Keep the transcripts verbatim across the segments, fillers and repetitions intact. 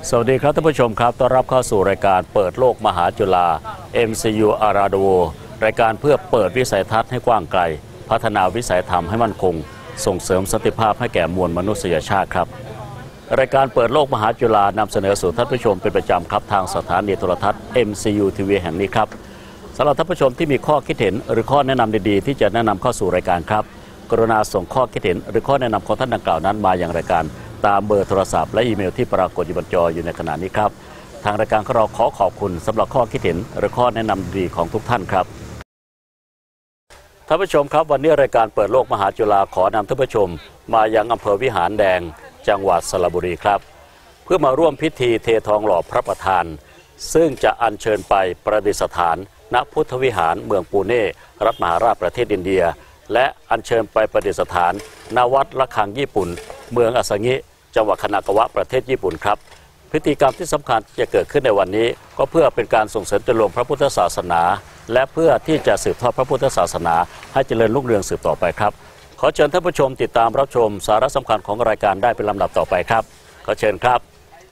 สวัสดีครับท่านผู้ชมครับต้อนรับเข้าสู่รายการเปิดโลกมหาจุฬา เอ็ม ซี ยู อาราโดรายการเพื่อเปิดวิสัยทัศน์ให้กว้างไกลพัฒนาวิสัยทัศน์ให้มั่นคงส่งเสริมสันติภาพให้แก่มวลมนุษยชาติครับรายการเปิดโลกมหาจุฬานำเสนอสู่ท่านผู้ชมเป็นประจำครับทางสถานีโทรทัศน์ เอ็ม ซี ยู ที วี แห่งนี้ครับสำหรับท่านผู้ชมที่มีข้อคิดเห็นหรือข้อแนะนำดีๆที่จะแนะนำเข้าสู่รายการครับกรุณาส่งข้อคิดเห็นหรือข้อแนะนำของท่านดังกล่าวนั้นมาอย่างรายการตามเบอร์โทรศัพท์และอีเมลที่ปรากฏอยู่บนจออยู่ในขณะนี้ครับทางรายการของเราขอขอบคุณสำหรับข้อคิดเห็นหรือข้อแนะนำดีของทุกท่านครับท่านผู้ชมครับวันนี้รายการเปิดโลกมหาจุฬาขอนำท่านผู้ชมมายังอำเภอวิหารแดงจังหวัดสระบุรีครับเพื่อมาร่วมพิธีเททองหล่อพระประธานซึ่งจะอัญเชิญไปประดิษฐานณพุทธวิหารเมืองปูเน่รัฐมหาราชประเทศอินเดียและอัญเชิญไปประดิษฐานณวัดระฆังญี่ปุ่นเมืองอาซางิจังหวัดคานากาวะประเทศญี่ปุ่นครับพิธีกรรมที่สำคัญจะเกิดขึ้นในวันนี้ก็เพื่อเป็นการส่งเสริมเจริญพระพุทธศาสนาและเพื่อที่จะสืบทอดพระพุทธศาสนาให้เจริญรุ่งเรืองสืบต่อไปครับขอเชิญท่านผู้ชมติดตามรับชมสาระสำคัญของรายการได้เป็นลำดับต่อไปครับขอเชิญครับ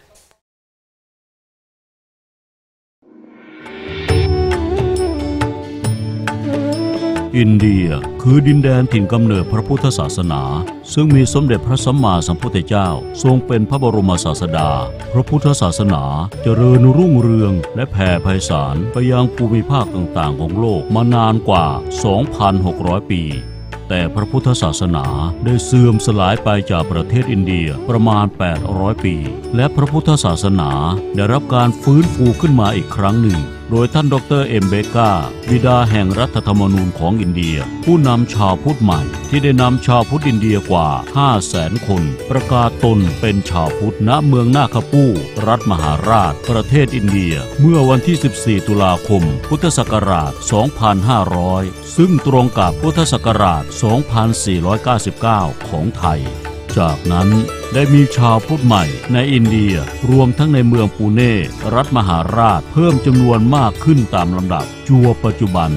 อินเดียคือดินแดนถิ่นกำเนิดพระพุทธศาสนาซึ่งมีสมเด็จพระสัมมาสัมพุทธเจ้าทรงเป็นพระบรมศาสดาพระพุทธศาสนาเจริญรุ่งเรืองและแผ่ไพศาลไปยังภูมิภาคต่างๆของโลกมานานกว่า สองพันหกร้อย ปีแต่พระพุทธศาสนาได้เสื่อมสลายไปจากประเทศอินเดียประมาณแปดร้อยปีและพระพุทธศาสนาได้รับการฟื้นฟูขึ้นมาอีกครั้งหนึ่งโดยท่านดรเอ็มเบกาบิดาแห่งรัฐธรรมนูญของอินเดียผู้นำชาวพุทธใหม่ที่ได้นำชาวพุทธอินเดียกว่า ห้าแสน คนประกาศตนเป็นชาวพุทธณเมืองนาคาปูรัฐมหาราชประเทศอินเดียเมื่อวันที่ สิบสี่ ตุลาคม พุทธศักราช สองพันห้าร้อย ซึ่งตรงกับพุทธศักราช สองพันสี่ร้อยเก้าสิบเก้า ของไทยจากนั้นได้มีชาวพุทธใหม่ในอินเดียรวมทั้งในเมืองปูเน่รัฐมหาราชเพิ่มจำนวนมากขึ้นตามลำดับจวบปัจจุบัน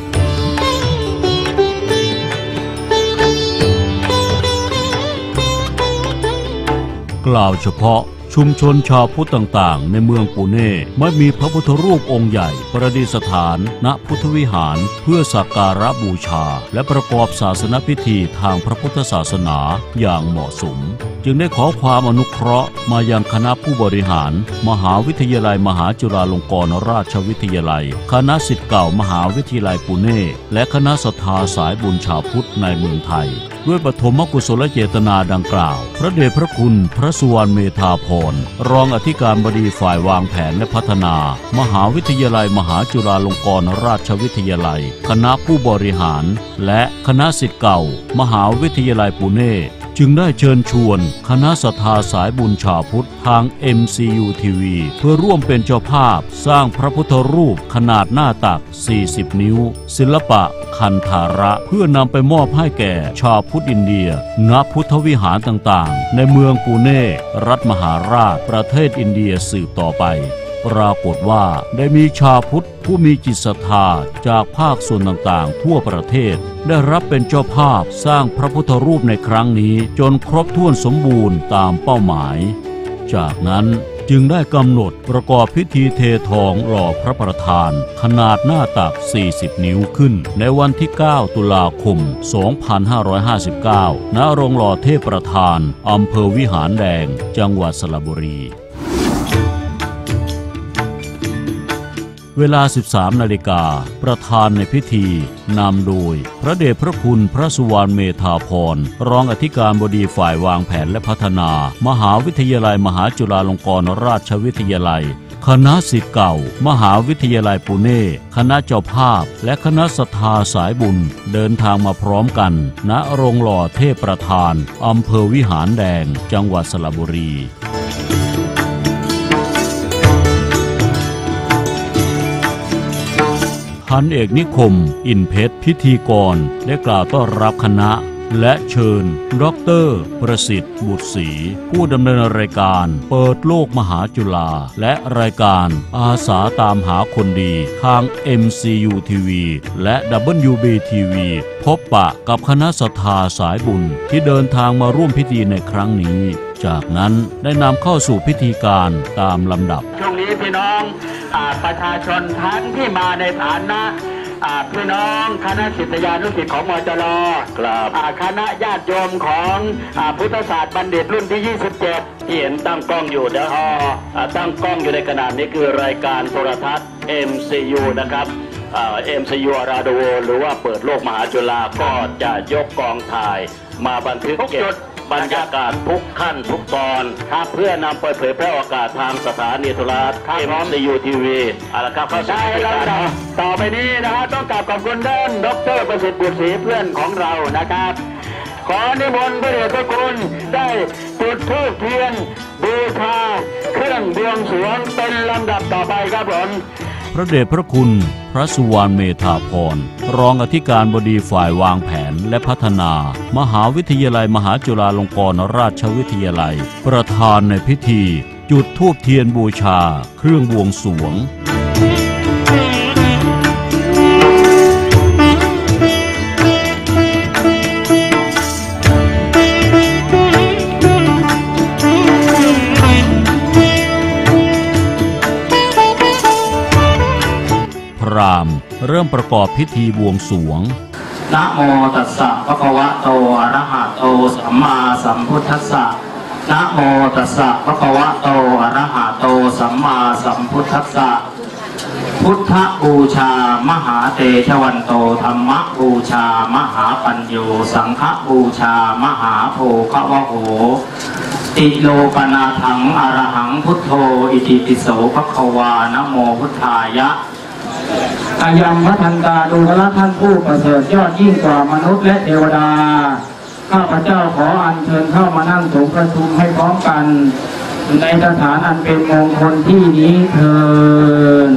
กล่าวเฉพาะชุมชนชาวพุทธต่างๆในเมืองปูเน่ไม่มีพระพุทธรูปองค์ใหญ่ประดิษฐานณพุทธวิหารเพื่อสักการะบูชาและประกอบศาสนพิธีทางพระพุทธศาสนาอย่างเหมาะสมจึงได้ขอความอนุเคราะห์มายังคณะผู้บริหารมหาวิทยาลัยมหาจุฬาลงกรณราชวิทยาลัยคณะศิษย์เก่ามหาวิทยาลัยปูเน่และคณะศรัทธาสายบุญชาวพุทธในเมืองไทยด้วยปฐมกุศลเจตนาดังกล่าวพระเดชพระคุณพระสุวรรณเมธาภรณ์รองอธิการบดีฝ่ายวางแผนและพัฒนามหาวิทยาลัยมหาจุฬาลงกรณราชวิทยาลัยคณะผู้บริหารและคณะศิษย์เก่ามหาวิทยาลัยปูเน่จึงได้เชิญชวนคณะศรัทธาสายบุญชาวพุทธทาง เอ็ม ซี ยู ที วี เพื่อร่วมเป็นเจ้าภาพสร้างพระพุทธรูปขนาดหน้าตัก สี่สิบ นิ้วศิลปะคันธาระเพื่อนำไปมอบให้แก่ชาวพุทธอินเดียณพุทธวิหารต่างๆในเมืองปูเน่รัฐมหาราชประเทศอินเดียสืบต่อไปปรากฏว่าได้มีชาวพุทธผู้มีจิตศรัทธาจากภาคส่วนต่างๆทั่วประเทศได้รับเป็นเจ้าภาพสร้างพระพุทธรูปในครั้งนี้จนครบถ้วนสมบูรณ์ตามเป้าหมายจากนั้นจึงได้กำหนดประกอบพิธีเททองหล่อพระประธานขนาดหน้าตัก สี่สิบ นิ้วขึ้นในวันที่ เก้า ตุลาคม สองพันห้าร้อยห้าสิบเก้า ณ โรงหล่อเทพประธานอำเภอวิหารแดงจังหวัดสระบุรีเวลา สิบสาม นาฬิกาประธานในพิธีนำโดยพระเดชพระคุณพระสุวรรณเมธาภรณ์รองอธิการบดีฝ่ายวางแผนและพัฒนามหาวิทยาลัยมหาจุฬาลงกรณราชวิทยาลัยคณะศิษย์เก่ามหาวิทยาลัยปูเน่คณะเจ้าภาพและคณะศรัทธาสายบุญเดินทางมาพร้อมกันณโรงหล่อเทพประธานอำเภอวิหารแดงจังหวัดสระบุรีพันเอกนิคมอินเพชรพิธีกรได้กล่าวต้อนรับคณะและเชิญดร.ประสิทธิ์บุตรศรีผู้ดำเนินรายการเปิดโลกมหาจุฬาและรายการอาสาตามหาคนดีทาง เอ็ม ซี ยู ที วี และ ดับเบิลยู บี ที วี พบปะกับคณะศรัทธาสายบุญที่เดินทางมาร่วมพิธีในครั้งนี้จากนั้นได้นำเข้าสู่พิธีการตามลำดับช่วงนี้พี่น้องอ่าประชาชนทั้งที่มาในฐานะอ่าพี่น้องคณะศิษยานุศิษย์ของมจรครับอ่าคณะญาติโยมของอ่าพุทธศาสตร์บัณฑิตรุ่นที่ยี่สิบเจ็ดที่เห็นตั้งกล้องอยู่เดี๋ยวอ๋ออ่าตั้งกล้องอยู่ในขณะนี้คือรายการโทรทัศน์ เอ็ม ซี ยู นะครับเอ็ม ซี ยู ราดิโอหรือว่าเปิดโลกมหาจุฬาก็จะยกกองถ่ายมาบันทึกเก็บบรรยากาศทุกขั้นทุกตอนครับเพื่อนำไปเผยแพร่โอกาสทางสถานีโทรทัศน์ เอ็ม ซี ยู ที วีเอาละครับเข้าใจแล้วต่อไปนี้นะฮะต้องกราบขอบคุณท่านดร.ประสิทธิ์บุตรศรีเพื่อนของเรานะครับขอนิมนต์พระเดชพระคุณได้จุดธูปเทียนบูชาเครื่องบวงสรวงเป็นลำดับต่อไปครับผมพระเดชพระคุณพระสุวรรณเมธาภรณ์รองอธิการบดีฝ่ายวางแผนและพัฒนามหาวิทยาลัยมหาจุฬาลงกรณราชวิทยาลัยประธานในพิธีจุดธูปเทียนบูชาเครื่องบวงสรวงพราหมณ์เริ่มประกอบพิธีบวงสรวงนะโมตัสสะภะคะวะโตอะระหะโตสัมมาสัมพุทธัสสะนะโมตัสสะภะคะวะโตอะระหะโตสัมมาสัมพุทธัสสะพุทธบูชามหาเตชะวันโตธัมมบูชามหาปัญโยสังฆบูชามหาโภคะวะโหติโลปนาถังอรหังพุทโธอิติปิโสภะคะวานะโมพุทธายะอายัมพระทันตาดูแลท่านผู้ประเสริฐยอดยิ่งกว่ามนุษย์และเทวดาข้าพเจ้าขออัญเชิญเข้ามานั่งถูกประชุมให้พร้อมกันในสถานอันเป็นมงคลที่นี้เถิด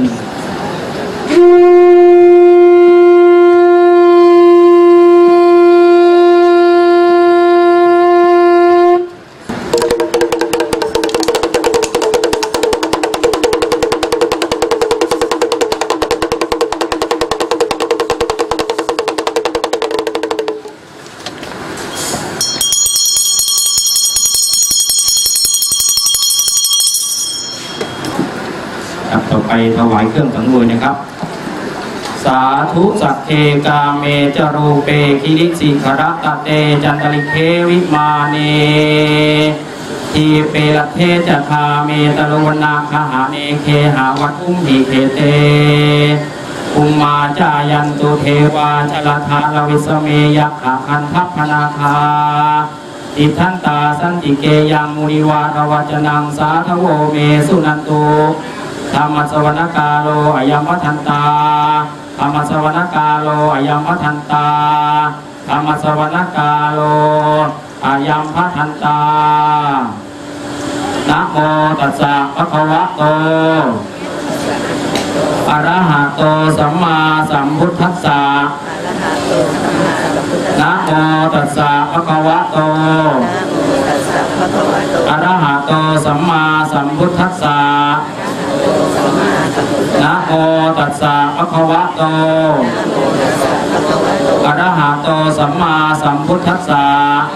ต่อไปถวายเครื่องสังเวยนะครับสาธุสัพเพกาเมจารูเปคิริสิขระตะเตจันตลิเควิมาเนทีเปรเทจะคาเมตโลนาคหาเนเคหาวัตุมหิเคเตอุมมาจายันตุเทวาชลธาลวิสเมยักขาคันทัพพนาคาอิทันตาสันติเกยังมุนิวารวัจนังสาธโวเมสุนันตุธรรมสวนกาโลอายัมวัฒนตาธรรมสวนกาโลอายัมวัฒนตาธรรมสวนกาโลอายัมพัฒนตานะโมตัสสะภะคะวะโตอะระหะโตสัมมาสัมพุทธัสสะนะโมตัสสะภะคะวะโตอะระหะโตสัมมาสัมพุทธัสสะนะโมตัสสะภะคะวะโตอะระหะโตสัมมาสัมพุทธัสสะ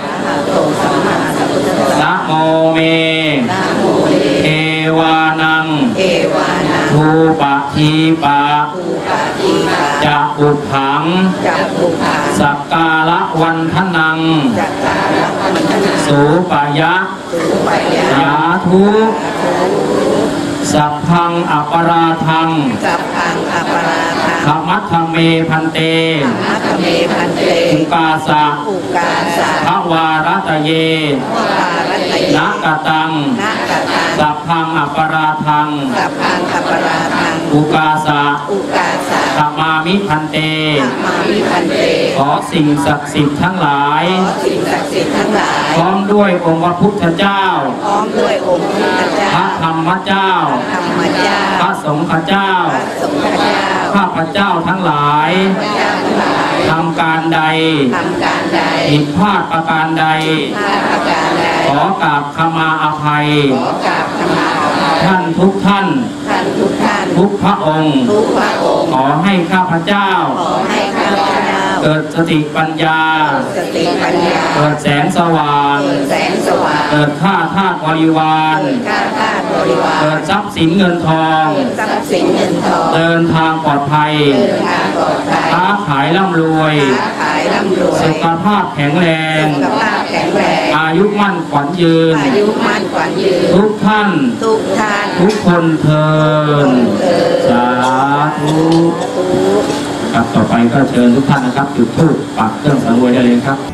นะโมเมเทวานังทูปะทีปะจะอุผังสักกาละวันทนังสูปยะยาทุสัพพังอัปราทังขมัทธเมพันเตอุกาสะภวารตเยนะกตังสัพพังอัปราทังอุกาสะขมามิพันเตขอสิ่งศักดิ์สิทธิ์ทั้งหลายพร้อมด้วยองค์พระพุทธเจ้าพระธรรมเจ้าพระสงฆ์เจ้าข้าพเจ้าทั้งหลายทำการใดผิดพลาดประการใดขอกราบขมาอภัยท่านทุกท่านทุกพระองค์ขอให้ข้าพเจ้าเกิดสติปัญญาเกิดแสงสว่างเกิดข้าทาสบริวารเกิดทรัพย์สินเงินทองเดินทางปลอดภัยค้าขายร่ำรวยสุขภาพแข็งแรงอายุมั่นขวัญยืนทุกท่านทุกคนเทินสาธุครับต่อไปก็เชิญทุกท่านนะครับจุดธูปปักเครื่องสังเวยได้เลยครับ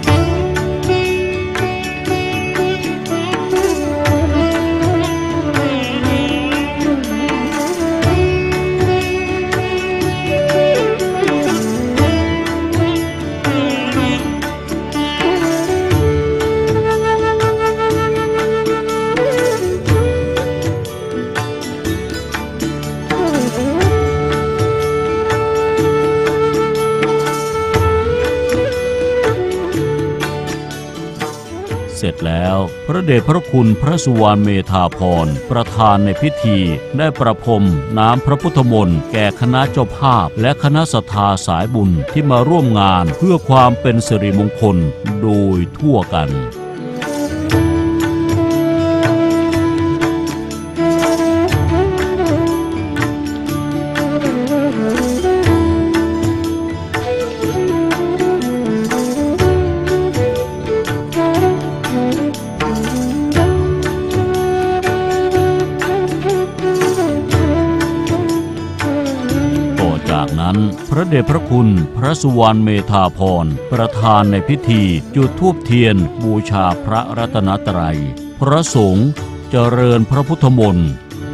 เสร็จแล้วพระเดชพระคุณพระสุวรรณเมธาภรณ์ประธานในพิธีได้ประพรมน้ำพระพุทธมนต์แก่คณะเจ้าภาพและคณะศรัทธาสายบุญที่มาร่วมงานเพื่อความเป็นสิริมงคลโดยทั่วกันพระเดชพระคุณพระสุวรรณเมธาภรณ์ประธานในพิธีจุดธูปเทียนบูชาพระรัตนตรัยพระสงฆ์เจริญพระพุทธมนต์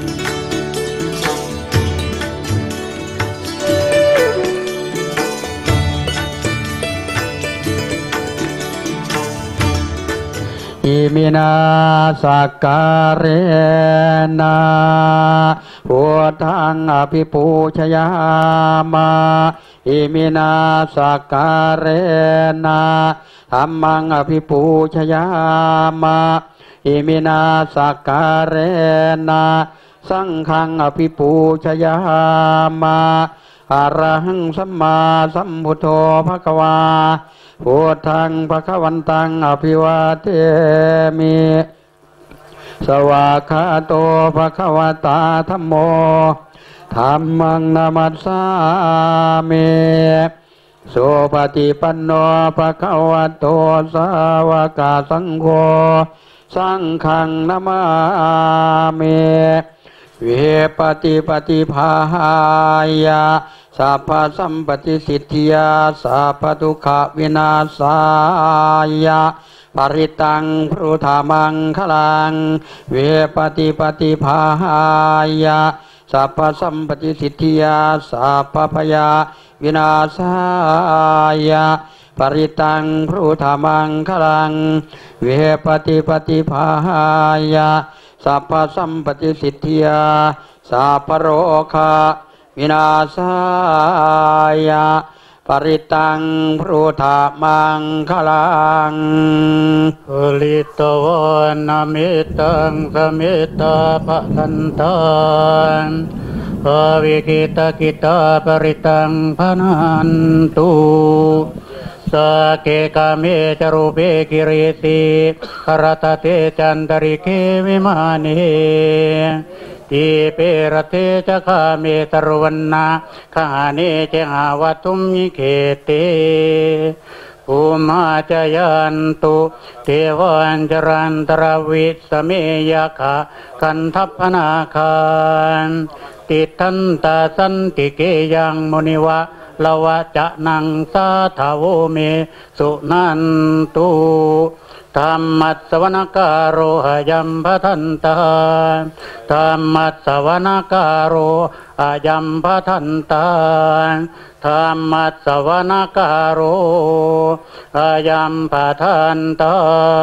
อิมินาสักการะนาพุทธังอภิปูชยามาอิมินาสักการะนาธัมมังอภิปูชยามาอิมินาสักการะนาสังฆังอภิปูชยามาอะระหังสัมมาสัมพุทโธภควาพุทธังภควันตังอภิวาเทมิสวากขาโตภควตาธัมโมธัมมังนามัสสามิสุปฏิปันโนภควโตสาวกสังโฆสังฆังนามามิเวปฏิปฏิภาหายาสัพพสัมปติสิทธิยาสัพพทุกขวินาศายาปริตังพรุธามังคลังเวปฏิปฏิภาหายาสัพพสัมปติสิทธิยาสัพพพยาวินาศายาปริตังพรุธามังคลังเวปฏิปฏิภาหายาสัพพสัมปติสิทธิยาสัพพโรคะวินาศายาปริตังพรุธามังคลังอุลิตวนามิตังสมิตาปะทันตังอวิกิตากิตาปริตังพนันตุสเกกาเมจรูเปกิริติคารตเตจันตริเควิมานีทีเปรเทจะข้าเมตรวันนาข้าเนเจหาวัตุมิเขเตภูมาจยันตุเทวันจรันตรวิสเมยคะคันทัพพนาคารติทันตาสันติเกยังมุนิวะลวะจะนังสาทาวเมสุนันตุธรรมัสสวนการโรหยัมพัทันตาธรรมัสสวนการโรหยัมพัทันตาธรรมัสสวนการโรหยัมพัทันตา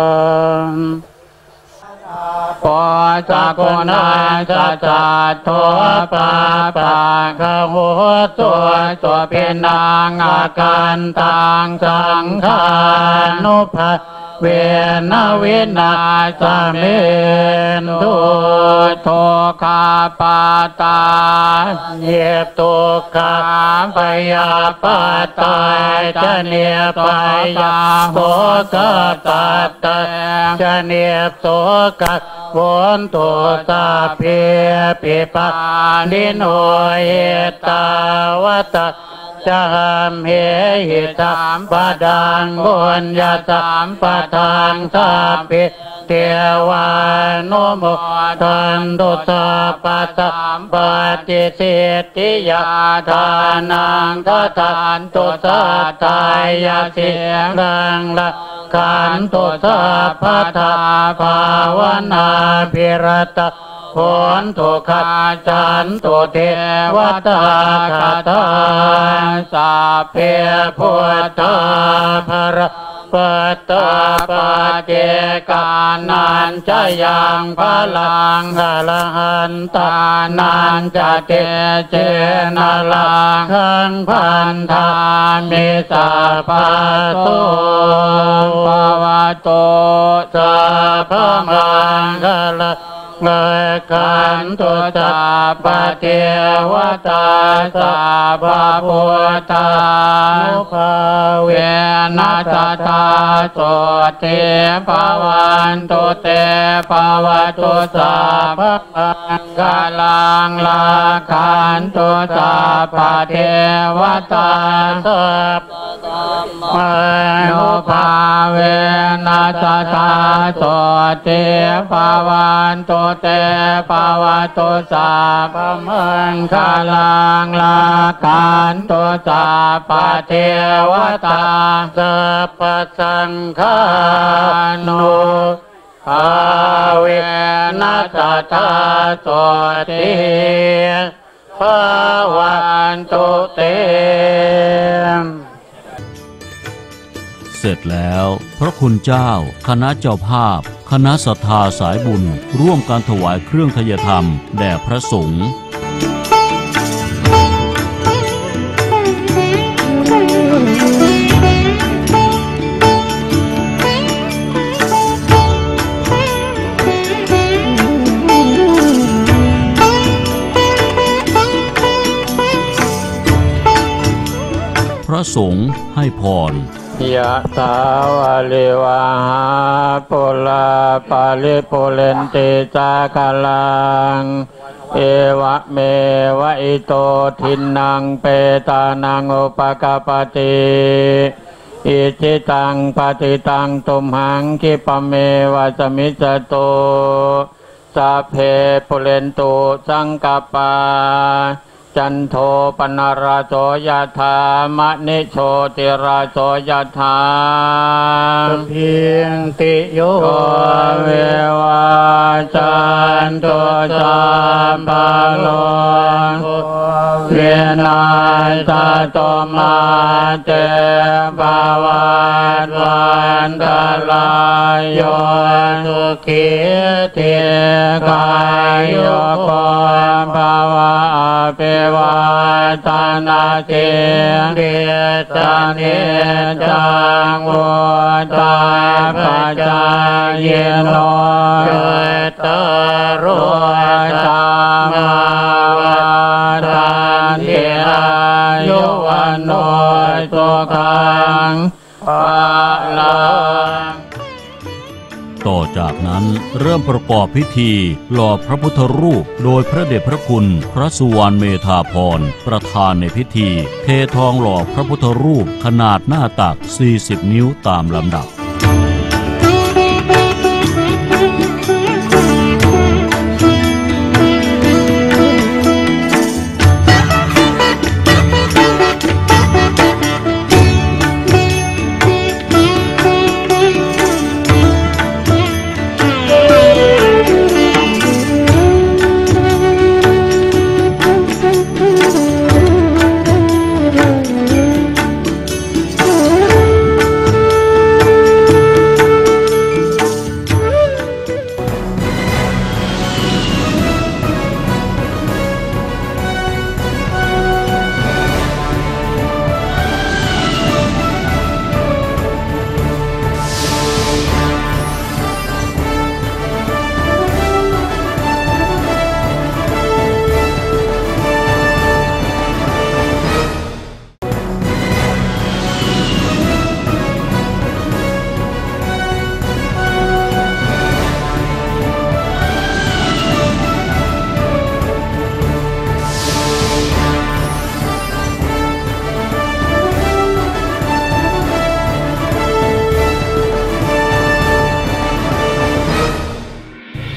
ปอจักขุนาจัจจัตโทปาปะขะโหตัวตัวเป็นนางอาการตังสังขานุภาเวนวินาสเมนตุโทคาปาตาเนตุกาปยาปาตาจะเนปยาโสกตาตะจะเนโสกะวนตุตาเพปิปานิโนเอตาวตะจามเหหิตามปะดังบุญญาตามปะทางสาปิเทวานุโมทันตุสาปะสามปฏิสิทธิยาทานังทัทานตุสาทายาเสียรังละขันตุสาพัทธาภาวนาภิรตะผลตุขาจันตุเทวตาคาตาสาเพพุทธาภรปัตตาปเจกานันจะยังพลังหละหันตานันจะเตเจนะลังขังพันธามิสาภาโตภวโตสัพพมังคละเมื่อขันตุตาปเทวตาสาภาพุทธานุภาเวนัสตาโสเทภวันตุเตภวตุสาภะกาลังลาขันตุตาปเทวตาสัพพะนุภาเวนัสตาโสเทภวันตุเตภวตุสาภมังคลังลาขันตุสาปเทวตาสัพพสังฆานุภาเวนัสตาโสติภวันตุเตเสร็จแล้วพระคุณเจ้าคณะเจ้าภาพคณะศรัทธาสายบุญร่วมการถวายเครื่องทยธรรมแด่พระสงฆ์พระสงฆ์ให้พรยะถาวาลิวาหาปุลาปาลิปุเรนติจาคลังเอวะเมวะอิโตทินังเปตานังอุปกปติอิจิตังปฏิตังตุมหังคิปะเมวะสมิจจโตสัพเพปุเรนตุสังกปาจันโทปนราโสยธามะนิโชติราโสยธาเพียงติโยเววาจันโตสัมปะโลเวนัสสะโตมาเตภวันวันตรายโยสุขีเทกายโยโกภวะเปวาตานาเกเดชานิจังวุตาปัจจายโนเจตรุธรรมาวัฏเทอายุวันโนสุขังภะลังต่อจากนั้นเริ่มประกอบพิธีหล่อพระพุทธรูปโดยพระเดชพระคุณพระสุวรรณเมธาภรณ์ประธานในพิธีเททองหล่อพระพุทธรูปขนาดหน้าตักสี่สิบนิ้วตามลำดับ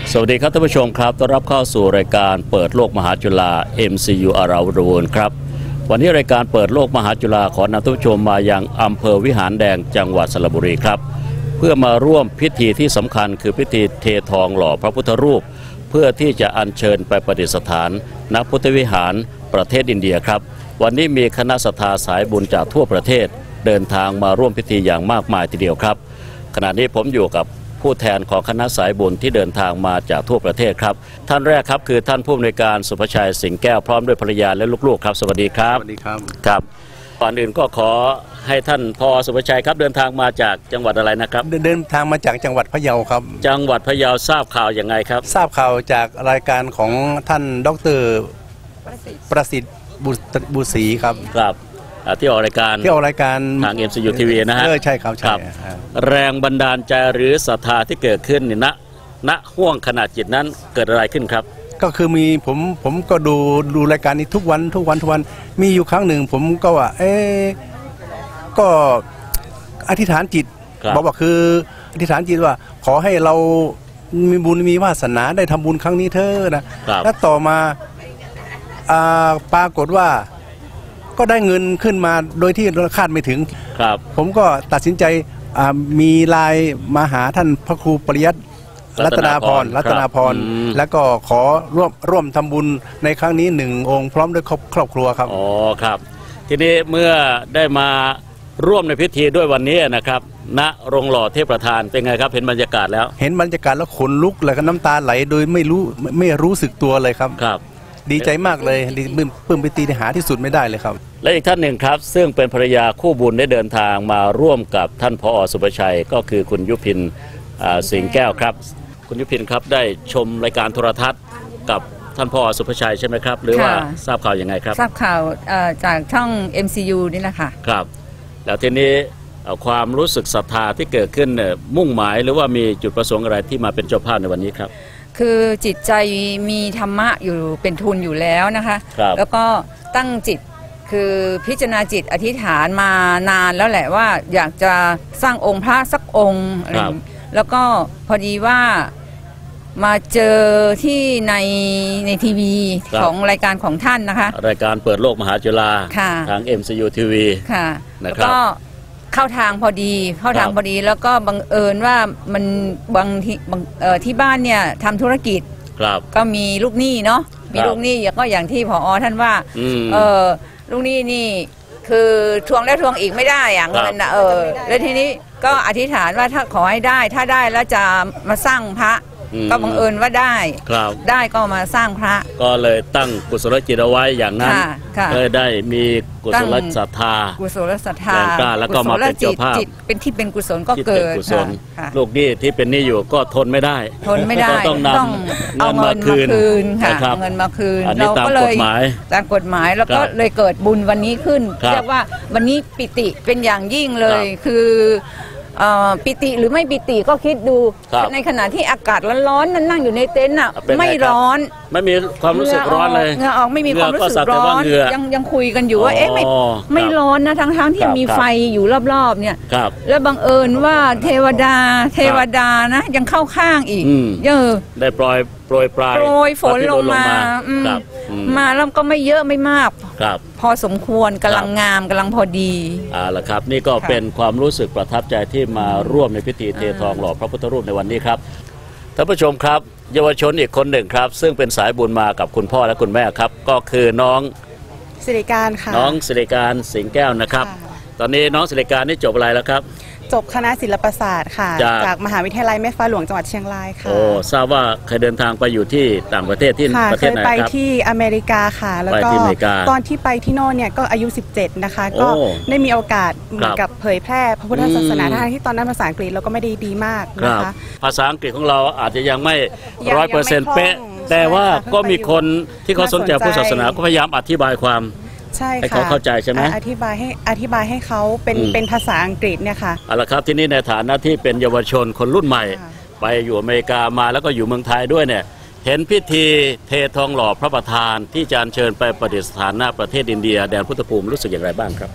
สวัสดีครับท่านผู้ชมครับต้อนรับเข้าสู่รายการเปิดโลกมหาจุฬา เอ็ม ซี ยู Around the World ครับวันนี้รายการเปิดโลกมหาจุฬาขอนำท่านผู้ชมมายังอำเภอวิหารแดงจังหวัดสระบุรีครับเพื่อมาร่วมพิธีที่สำคัญคือพิธีเททองหล่อพระพุทธรูปเพื่อที่จะอัญเชิญไปประดิษฐานณพุทธวิหารประเทศอินเดียครับวันนี้มีคณะศรัทธาสายบุญจากทั่วประเทศเดินทางมาร่วมพิธีอย่างมากมายทีเดียวครับขณะนี้ผมอยู่กับผู้แทนของคณะสายบุญที่เดินทางมาจากทั่วประเทศครับท่านแรกครับคือท่านผู้อำนวยการสุภชัยสิงห์แก้วพร้อมด้วยภรรยาและลูกๆครับสวัสดีครับสวัสดีครับครับก่อนอื่นก็ขอให้ท่านพอสุภชัยครับเดินทางมาจากจังหวัดอะไรนะครับเดินทางมาจากจังหวัดพะเยาครับจังหวัดพะเยาทราบข่าวยังไงครับทราบข่าวจากรายการของท่านดร.ประสิทธิ์บุษรีครับครับที่ออกรายการที่ออกรายการทาง เอ็ม ซี ยู ที วี นะฮะเออใช่ครับใช่แรงบันดาลใจหรือศรัทธาที่เกิดขึ้นนี่ณณห่วงขนาดจิตนั้นเกิดอะไรขึ้นครับก็คือมีผมผมก็ดูดูรายการนี้ทุกวันทุกวันทุกวันมีอยู่ครั้งหนึ่งผมก็ว่าเอ๊ก็อธิษฐานจิตบอกว่าคืออธิษฐานจิตว่าขอให้เรามีบุญมีวาสนาได้ทำบุญครั้งนี้เถอะนะแล้วต่อมาปรากฏว่าก็ได้เงินขึ้นมาโดยที่เราคาดไม่ถึงครับผมก็ตัดสินใจมีไลน์มาหาท่านพระครูปริยัติรัตนาพรรัตนาพรแล้วก็ขอร่วมร่วมทำบุญในครั้งนี้หนึ่งองค์พร้อมด้วยครอบครัวครับอ๋อครับทีนี้เมื่อได้มาร่วมในพิธีด้วยวันนี้นะครับณโรงหล่อเทพประธานเป็นไงครับเห็นบรรยากาศแล้วเห็นบรรยากาศแล้วขนลุกแล้วก็น้ำตาไหลโดยไม่รู้ไม่รู้สึกตัวเลยครับครับดีใจมากเลยปลื้มปิติหาที่สุดไม่ได้เลยครับและอีกท่านหนึ่งครับซึ่งเป็นภรรยาคู่บุญได้เดินทางมาร่วมกับท่านผอ.สุภชัยก็คือคุณยุพินสิงห์แก้วครับคุณยุพินครับได้ชมรายการโทรทัศน์กับท่านผอ.สุภชัยใช่ไหมครับหรือว่าทราบข่าวยังไงครับทราบข่าวจากช่อง เอ็ม ซี ยู นี่แหละค่ะครับแล้วทีนี้ความรู้สึกศรัทธาที่เกิดขึ้นมุ่งหมายหรือว่ามีจุดประสงค์อะไรที่มาเป็นเจ้าภาพในวันนี้ครับคือจิตใจมีธรรมะอยู่เป็นทุนอยู่แล้วนะคะแล้วก็ตั้งจิตคือพิจารณาจิตอธิษฐานมานานแล้วแหละว่าอยากจะสร้างองค์พระสักองค์แล้วก็พอดีว่ามาเจอที่ในในทีวีของรายการของท่านนะคะรายการเปิดโลกมหาจุฬาทาง เอ็ม ซี ยู ที วีค่ะนะครับเข้าทางพอดีเข้าทางพอดีแล้วก็บังเอิญว่ามันบางที่ที่บ้านเนี่ยทำธุรกิจก็มีลูกหนี้เนาะมีลูกหนี้ก็อย่างที่ผอ.ท่านว่าเออลูกหนี้นี่คือทวงแล้วทวงอีกไม่ได้อย่างเงินนะเออแล้วทีนี้ก็อธิษฐานว่าถ้าขอให้ได้ถ้าได้แล้วจะมาสร้างพระก็บังเอิญว่าได้ได้ก็มาสร้างพระก็เลยตั้งกุศลจิตเอาไว้อย่างนั้นเลยได้มีกุศลศรัทธากุศลศรัทธาแล้วก็มาเป็นเจ้าภาพเป็นที่เป็นกุศลก็เกิดลูกหนี้ที่เป็นหนี้อยู่ก็ทนไม่ได้ทนไม่ได้ต้องนำเงินมาคืนค่ะเงินมาคืนเราก็เลยตามกฎหมายแล้วก็เลยเกิดบุญวันนี้ขึ้นเรียกว่าวันนี้ปิติเป็นอย่างยิ่งเลยคือปิติหรือไม่ปิติก็คิดดูในขณะที่อากาศร้อนๆนั่นนั่งอยู่ในเต็นท์น่ะไม่ร้อนไม่มีความรู้สึกร้อนเลยเหงื่อออกไม่มีความรู้สึกร้อนยังยังคุยกันอยู่ว่าเอ๊ะไม่ไม่ร้อนนะทั้งๆที่มีไฟอยู่รอบๆเนี่ยแล้วบังเอิญว่าเทวดาเทวดานะยังเข้าข้างอีกเยอะได้ปล่อยโปรยปลายโปรยฝนลงมามาแล้วก็ไม่เยอะไม่มากพอสมควรกำลังงามกำลังพอดีอ่าละครับนี่ก็เป็นความรู้สึกประทับใจที่มาร่วมในพิธีเททองหล่อพระพุทธรูปในวันนี้ครับท่านผู้ชมครับเยาวชนอีกคนหนึ่งครับซึ่งเป็นสายบุญมากับคุณพ่อและคุณแม่ครับก็คือน้องสิริการค่ะน้องสิริการสิงห์แก้วนะครับตอนนี้น้องสิริการนี่จบอะไรแล้วครับจบคณะศิลปศาสตร์ค่ะจากมหาวิทยาลัยแม่ฟ้าหลวงจังหวัดเชียงรายค่ะโอ้ทราบว่าเคยเดินทางไปอยู่ที่ต่างประเทศที่ประเทศไหนครับเคยไปที่อเมริกาค่ะแล้วก็ตอนที่ไปที่โน่นเนี่ยก็อายุสิบเจ็ดนะคะก็ได้มีโอกาสเหมือนกับเผยแพร่พระพุทธศาสนาทั้งที่ตอนนั้นภาษาอังกฤษเราก็ไม่ได้ดีมากนะคะภาษาอังกฤษของเราอาจจะยังไม่ร้อยเปอร์เซ็นต์เป๊ะแต่ว่าก็มีคนที่เขาสนใจพุทธศาสนาก็พยายามอธิบายความใช่ค่ะให้เขาเข้าใจใช่ไหมอธิบายให้อธิบายให้เขาเป็นเป็นภาษาอังกฤษเนี่ยค่ะเอาละครับที่นี่ในฐานะที่เป็นเยาวชนคนรุ่นใหม่ไปอยู่อเมริกามาแล้วก็อยู่เมืองไทยด้วยเนี่ยเห็นพิธีเททองหล่อพระประธานที่จะอัญเชิญไปประดิษฐานณประเทศอินเดียแดนพุทธภูมิรู้สึกอย่างไรบ้างครับ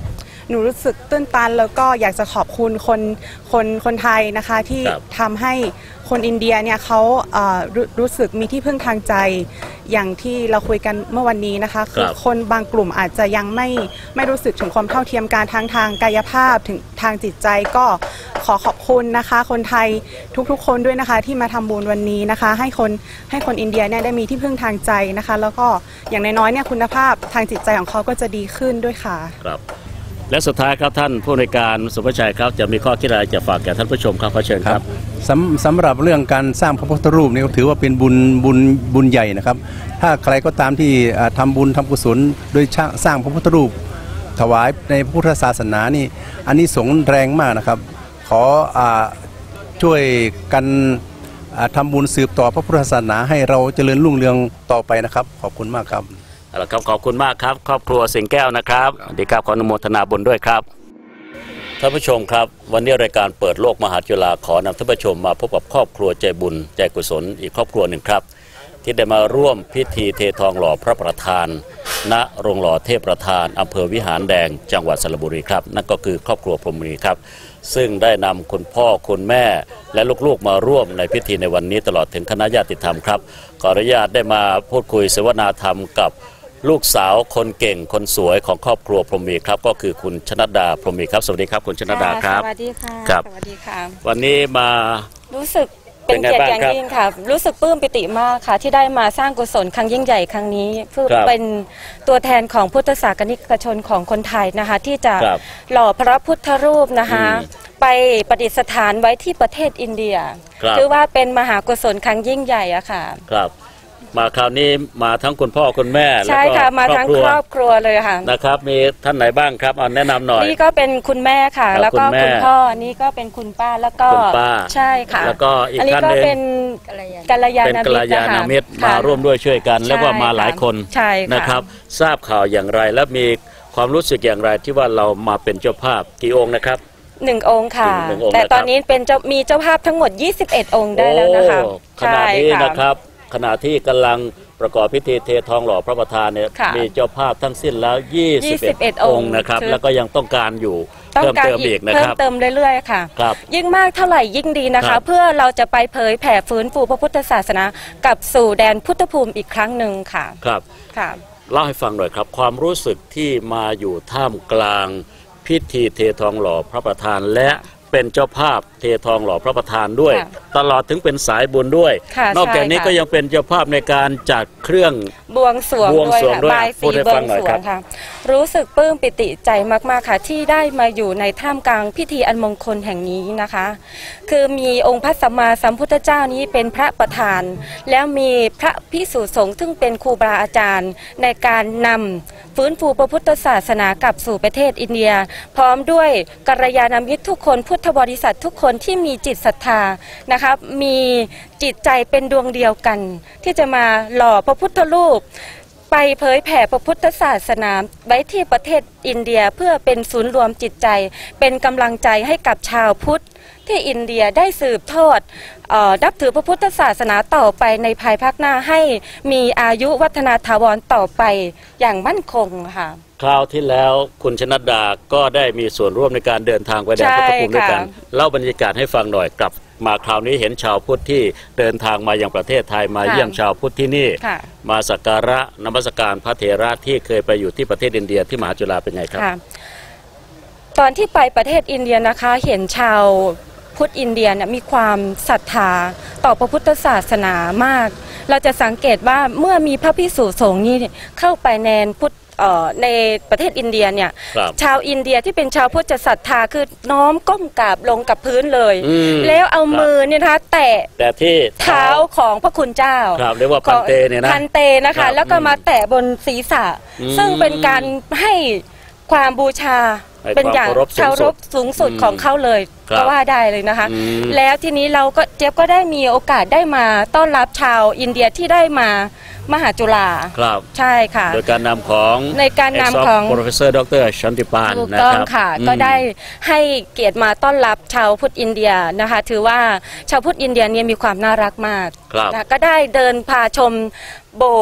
หนูรู้สึกตื้นตันแล้วก็อยากจะขอบคุณคนคนคนไทยนะคะที่ทำให้คนอินเดียเนี่ยเขาเอ่อรรู้สึกมีที่พึ่งทางใจอย่างที่เราคุยกันเมื่อวันนี้นะคะคือคนบางกลุ่มอาจจะยังไม่ไม่รู้สึกถึงความเท่าเทียมกันทางทางกายภาพถึงทางจิตใจก็ขอขอบคุณนะคะคนไทยทุกๆคนด้วยนะคะที่มาทำบุญวันนี้นะคะให้คนให้คนอินเดียเนี่ยได้มีที่พึ่งทางใจนะคะแล้วก็อย่างน้อยๆเนี่ยคุณภาพทางจิตใจของเขาก็จะดีขึ้นด้วยค่ะครับและสุดท้ายครับท่านผู้ในการสุภชัยครับจะมีข้อคิดอะไรจะฝากแก่ท่านผู้ชมครับขอเชิญครับสำสำหรับเรื่องการสร้างพระพุทธรูปนี่ถือว่าเป็นบุญบุญบุญใหญ่นะครับถ้าใครก็ตามที่ทำบุญทำกุศลโดยสร้างพระพุทธรูปถวายในพุทธศาสนานี่อันนี้สงแรงมากนะครับขอช่วยกันทำบุญสืบต่อพระพุทธศาสนาให้เราเจริญรุ่งเรืองต่อไปนะครับขอบคุณมากครับเอาละครับขอบคุณมากครับครอบครัวสิงแก้วนะครับสวัสดีครับขออนุโมทนาบุญด้วยครับท่านผู้ชมครับวันนี้รายการเปิดโลกมหาจุฬาขอนำท่านผู้ชมมาพบกับครอบครัวใจบุญใจกุศลอีกครอบครัวหนึ่งครับที่ได้มาร่วมพิธีเททองหล่อพระประธานณโรงหล่อเทพประธานอำเภอวิหารแดงจังหวัดสระบุรีครับนั่นก็คือครอบครัวพรหมณีครับซึ่งได้นำคุณพ่อคุณแม่และลูกๆมาร่วมในพิธีในวันนี้ตลอดถึงคณะญาติธรรมครับขออนุญาตได้มาพูดคุยเสวนาธรรมกับลูกสาวคนเก่งคนสวยของครอบครัวพรหมีครับก็คือคุณชนดาพรหมีครับสวัสดีครับคุณชนดาครับสวัสดีค่ะครับสวัสดีค่ะวันนี้มารู้สึกเป็นเกียรติอย่างยิ่งค่ะรู้สึกปลื้มปิติมากค่ะที่ได้มาสร้างกุศลครั้งยิ่งใหญ่ครั้งนี้เพื่อเป็นตัวแทนของพุทธศาสนิกชนของคนไทยนะคะที่จะหล่อพระพุทธรูปนะคะไปประดิษฐานไว้ที่ประเทศอินเดียคือว่าเป็นมหากุศลครั้งยิ่งใหญ่อะค่ะครับมาคราวนี้มาทั้งคุณพ่อคุณแม่ใช่ค่ะมาทั้งครอบครัวเลยค่ะนะครับมีท่านไหนบ้างครับเอาแนะนำหน่อยนี่ก็เป็นคุณแม่ค่ะแล้วก็คุณพ่อนี่ก็เป็นคุณป้าแล้วก็คุณป้าใช่ค่ะแล้วก็อีกท่านหนึ่งเป็นกัลยาณมิตรเป็นกัลยาณมิตรมาร่วมด้วยช่วยกันแล้วก็มาหลายคนนะครับทราบข่าวอย่างไรและมีความรู้สึกอย่างไรที่ว่าเรามาเป็นเจ้าภาพกี่องค์นะครับหนึ่งองค์ค่ะแต่ตอนนี้เป็นมีเจ้าภาพทั้งหมดยี่สิบเอ็ดองค์ได้แล้วนะคะขณะนี้นะครับขณะที่กำลังประกอบพิธีเททองหล่อพระประธานเนี่ยมีเจ้าภาพทั้งสิ้นแล้วยี่สิบเอ็ดองค์นะครับแล้วก็ยังต้องการอยู่เพิ่มเติมอีกนะครับเพิ่มเติมเรื่อยๆค่ะยิ่งมากเท่าไหร่ยิ่งดีนะคะเพื่อเราจะไปเผยแผ่ฟื้นฟูพระพุทธศาสนากลับสู่แดนพุทธภูมิอีกครั้งหนึ่งค่ะครับค่ะเล่าให้ฟังหน่อยครับความรู้สึกที่มาอยู่ท่ามกลางพิธีเททองหล่อพระประธานและเป็นเจ้าภาพเททองหล่อพระประธานด้วยตลอดถึงเป็นสายบุญด้วยนอกจากนี้ก็ยังเป็นเจ้าภาพในการจัดเครื่องบวงสรวงด้วยบายสีบวงสรวงค่ะรู้สึกปลื้มปิติใจมากๆค่ะที่ได้มาอยู่ในท่ามกลางพิธีอันมงคลแห่งนี้นะคะคือมีองค์พระสัมมาสัมพุทธเจ้านี้เป็นพระประธานแล้วมีพระภิกษุสงฆ์ซึ่งเป็นครูบาอาจารย์ในการนำฟื้นฟูพระพุทธศาสนากลับสู่ประเทศอินเดียพร้อมด้วยกัลยาณมิตรทุกคนพุทธบริษัททุกคนที่มีจิตศรัทธานะคะมีจิตใจเป็นดวงเดียวกันที่จะมาหล่อพระพุทธรูปไปเผยแผ่พระพุทธศาสนาไว้ที่ประเทศอินเดียเพื่อเป็นศูนย์รวมจิตใจเป็นกำลังใจให้กับชาวพุทธที่อินเดียได้สืบทอดนับถือพระพุทธศาสนาต่อไปในภายภาคหน้าให้มีอายุวัฒนาถาวรต่อไปอย่างมั่นคงค่ะคราวที่แล้วคุณชนดาก็ได้มีส่วนร่วมในการเดินทางไปแดนพุทธภูมิด้วยกันเล่าบรรยากาศให้ฟังหน่อยกลับมาคราวนี้เห็นชาวพุทธที่เดินทางมายังประเทศไทยมาเยี่ยมชาวพุทธที่นี่มาสักการะนมัสการพระเถระที่เคยไปอยู่ที่ประเทศอินเดียที่มหาจุฬาเป็นไงครับตอนที่ไปประเทศอินเดียนะคะเห็นชาวพุทธอินเดียเนี่ยมีความศรัทธาต่อพระพุทธศาสนามากเราจะสังเกตว่าเมื่อมีพระภิกษุสงฆ์นี่เข้าไปในพุทธในประเทศอินเดียเนี่ยชาวอินเดียที่เป็นชาวพุทธศรัทธาคือน้อมก้มกราบลงกับพื้นเลยแล้วเอามือเนี่ยนะคะแตะแต่ที่เท้าของพระคุณเจ้าเรียกว่าพันเตเนี่ยนะพันเตนะคะแล้วก็มาแตะบนศีรษะซึ่งเป็นการให้ความบูชาเป็นอย่างเคารพสูงสุดของเขาเลยก็ว่าได้เลยนะคะแล้วทีนี้เราก็เจี๊ยบก็ได้มีโอกาสได้มาต้อนรับชาวอินเดียที่ได้มามหาจุฬาครับใช่ค่ะโดยการนำของในการนำของ Professor ดรชันติปานถูกต้องค่ะก็ได้ให้เกียรติมาต้อนรับชาวพุทธอินเดียนะคะถือว่าชาวพุทธอินเดียเนี่ยมีความน่ารักมากก็ได้เดินพาชมโบสถ์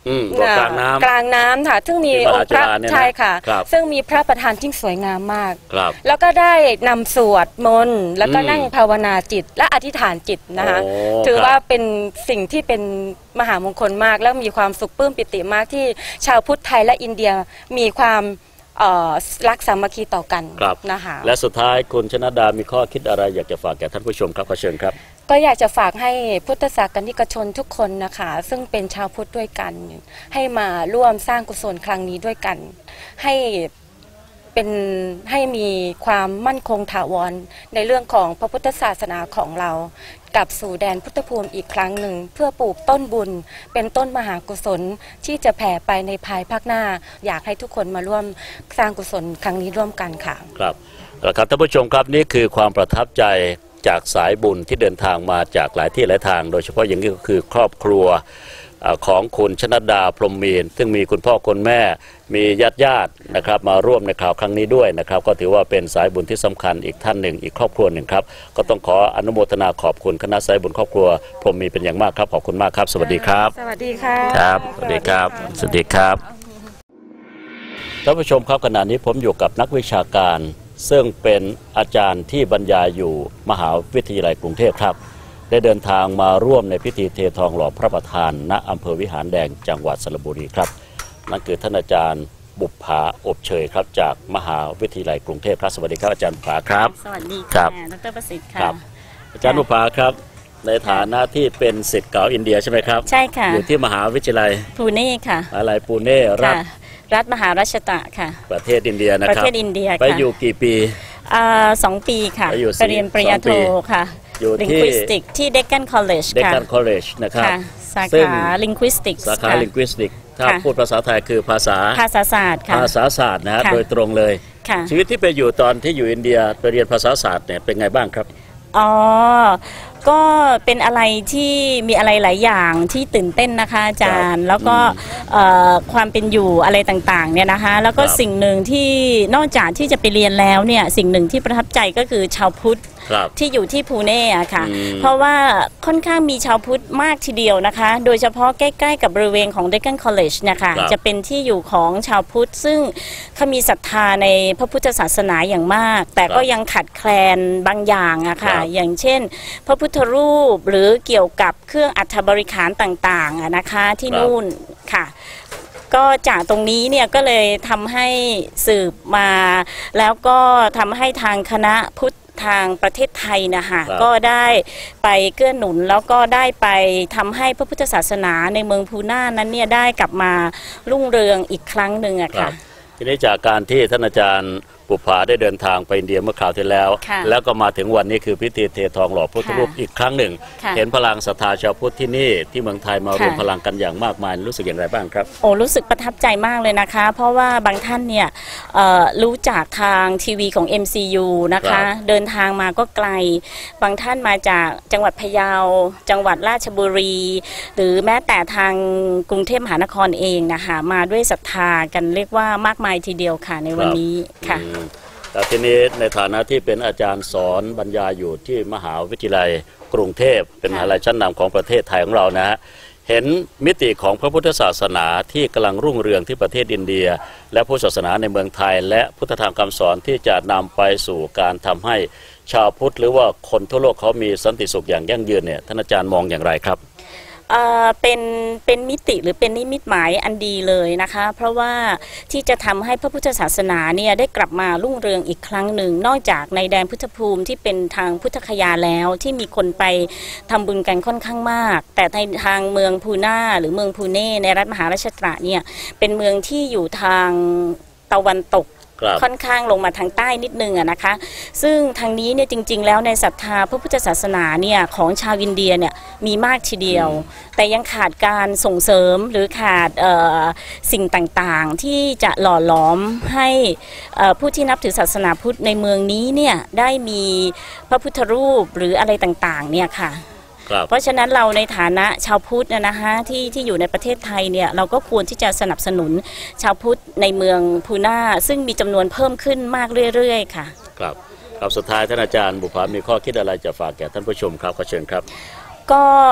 กลางน้ำกลางน้ำค่ะซึ่งมีองค์พระใช่ค่ะซึ่งมีพระประธานที่สวยงามมากแล้วก็ได้นำสวดมนต์แล้วก็นั่งภาวนาจิตและอธิษฐานจิตนะคะถือว่าเป็นสิ่งที่เป็นมหามงคลมากแล้วมีความสุขปลื้มปิติมากที่ชาวพุทธไทยและอินเดียมีความรักสามัคคีต่อกันนะคะและสุดท้ายคุณชนดามีข้อคิดอะไรอยากจะฝากแก่ท่านผู้ชมครับขอเชิญครับก็อยากจะฝากให้พุทธศาสนิกชนทุกคนนะคะซึ่งเป็นชาวพุทธด้วยกันให้มาร่วมสร้างกุศลครั้งนี้ด้วยกันให้เป็นให้มีความมั่นคงถาวรในเรื่องของพระพุทธศาสนาของเรากลับสู่แดนพุทธภูมิอีกครั้งหนึ่งเพื่อปลูกต้นบุญเป็นต้นมหากุศลที่จะแผ่ไปในภายภาคหน้าอยากให้ทุกคนมาร่วมสร้างกุศลครั้งนี้ร่วมกันค่ะครับครับท่านผู้ชมครับนี่คือความประทับใจจากสายบุญที่เดินทางมาจากหลายที่หลายทางโดยเฉพาะอย่างนี้ก็คือครอบครัวของคุณชนดาพรหมมีนซึ่งมีคุณพ่อคุณแม่มีญาติญาตินะครับมาร่วมในข่าวครั้งนี้ด้วยนะครับก็ถือว่าเป็นสายบุญที่สำคัญอีกท่านหนึ่งอีกครอบครัวหนึ่งครับก็ต้องขออนุโมทนาขอบคุณคณะสายบุญครอบครัวพรหมมีนเป็นอย่างมากครับขอบคุณมากครับสวัสดีครับสวัสดีค่ะครับสวัสดีครับสวัสดีครับท่านผู้ชมครับขณะนี้ผมอยู่กับนักวิชาการซึ่งเป็นอาจารย์ที่บรรยายอยู่มหาวิทยาลัยกรุงเทพครับได้เดินทางมาร่วมในพิธีเททองหล่อพระประธานณอำเภอวิหารแดงจังหวัดสระบุรีครับนั่นคือท่านอาจารย์บุภาอบเชยครับจากมหาวิทยาลัยกรุงเทพครับสวัสดีครับอาจารย์บุภาครับสวัสดีค่ะดร.ประสิทธิ์ค่ะอาจารย์บุภาครับในฐานะที่เป็นศิษย์เก่าอินเดียใช่ไหมครับใช่ค่ะอยู่ที่มหาวิทยาลัยปูเน่ค่ะมหาวิทยาลัยปูเน่รัฐรัฐมหาราชตะค่ะประเทศอินเดียนะครับประเทศอินเดียไปอยู่กี่ปีสองปีค่ะไปเรียนปริญญาโทค่ะLinguistic ที่ Deccan College ค่ะ Deccan College นะครับสาขา Linguistics สาขา Linguistics ถ้าพูดภาษาไทยคือภาษาภาษาศาสตร์ค่ะภาษาศาสตร์นะโดยตรงเลยชีวิตที่ไปอยู่ตอนที่อยู่อินเดียไปเรียนภาษาศาสตร์เนี่ยเป็นไงบ้างครับอ๋อก็เป็นอะไรที่มีอะไรหลายอย่างที่ตื่นเต้นนะคะอาจารย์แล้วก็ความเป็นอยู่อะไรต่างๆเนี่ยนะคะแล้วก็สิ่งหนึ่งที่นอกจากที่จะไปเรียนแล้วเนี่ยสิ่งหนึ่งที่ประทับใจก็คือชาวพุทธที่อยู่ที่พูเน่อะค่ะเพราะว่าค่อนข้างมีชาวพุทธมากทีเดียวนะคะโดยเฉพาะใกล้ๆกับบริเวณของ Deccan College เนี่ยค่ะจะเป็นที่อยู่ของชาวพุทธซึ่งเขามีศรัทธาในพระพุทธศาสนาอย่างมากแต่ก็ยังขัดแคลนบางอย่างอะค่ะอย่างเช่นพระพุทธรูปหรือเกี่ยวกับเครื่องอัฐบริขารต่างๆอะนะคะที่นู่นค่ะก็จากตรงนี้เนี่ยก็เลยทำให้สืบมาแล้วก็ทำให้ทางคณะพุทธทางประเทศไทยนะคะก็ได้ไปเกื้อหนุนแล้วก็ได้ไปทำให้พระพุทธศาสนาในเมืองพูน่านั้นเนี่ยได้กลับมารุ่งเรืองอีกครั้งหนึ่งอะค่ะทีนี้จากการที่ท่านอาจารย์บุภาได้เดินทางไปอินเดียเมื่อคราวที่แล้วแล้วก็มาถึงวันนี้คือพิธีเททองหล่อพุทธรูปอีกครั้งหนึ่งเห็นพลังศรัทธาชาวพุทธที่นี่ที่เมืองไทยมารวมพลังกันอย่างมากมายรู้สึกอย่างไรบ้างครับโอ้รู้สึกประทับใจมากเลยนะคะเพราะว่าบางท่านเนี่ยรู้จากทางทีวีของ เอ็ม ซี ยู นะคะเดินทางมาก็ไกลบางท่านมาจากจังหวัดพะเยาจังหวัดราชบุรีหรือแม้แต่ทางกรุงเทพมหานครเองนะคะมาด้วยศรัทธากันเรียกว่ามากมายทีเดียวค่ะในวันนี้ค่ะแต่ทีนี้ในฐานะที่เป็นอาจารย์สอนบรรยายอยู่ที่มหาวิทยาลัยกรุงเทพเป็นมหาวิทยาลัยชั้นนำของประเทศไทยของเรานะฮะเห็นมิติของพระพุทธศาสนาที่กำลังรุ่งเรืองที่ประเทศอินเดียและพุทธศาสนาในเมืองไทยและพุทธธรรมคำสอนที่จะนำไปสู่การทำให้ชาวพุทธหรือว่าคนทั่วโลกเขามีสันติสุขอย่างยั่งยืนเนี่ยท่านอาจารย์มองอย่างไรครับเป็นเป็นมิติหรือเป็นนิมิตหมายอันดีเลยนะคะเพราะว่าที่จะทำให้พระพุทธศาสนาเนี่ยได้กลับมารุ่งเรืองอีกครั้งหนึ่งนอกจากในแดนพุทธภูมิที่เป็นทางพุทธคยาแล้วที่มีคนไปทำบุญกันค่อนข้างมากแต่ในทางเมืองพูน่าหรือเมืองพูเน่ในรัฐมหาราชตระเนี่ยเป็นเมืองที่อยู่ทางตะวันตกค่อนข้างลงมาทางใต้นิดนึงอะนะคะซึ่งทางนี้เนี่ยจริงๆแล้วในศรัทธาพระพุทธศาสนาเนี่ยของชาวอินเดียเนี่ยมีมากทีเดียวแต่ยังขาดการส่งเสริมหรือขาดสิ่งต่างๆที่จะหล่อหลอมให้ผู้ที่นับถือศาสนาพุทธในเมืองนี้เนี่ยได้มีพระพุทธรูปหรืออะไรต่างๆเนี่ยค่ะเพราะฉะนั้นเราในฐานะชาวพุทธนะฮะที่ที่อยู่ในประเทศไทยเนี่ยเราก็ควรที่จะสนับสนุนชาวพุทธในเมืองพูน่าซึ่งมีจำนวนเพิ่มขึ้นมากเรื่อยๆค่ะครับครับสุดท้ายท่านอาจารย์บุภามีข้อคิดอะไรจะฝากแก่ท่านผู้ชมครับขอเชิญครับก็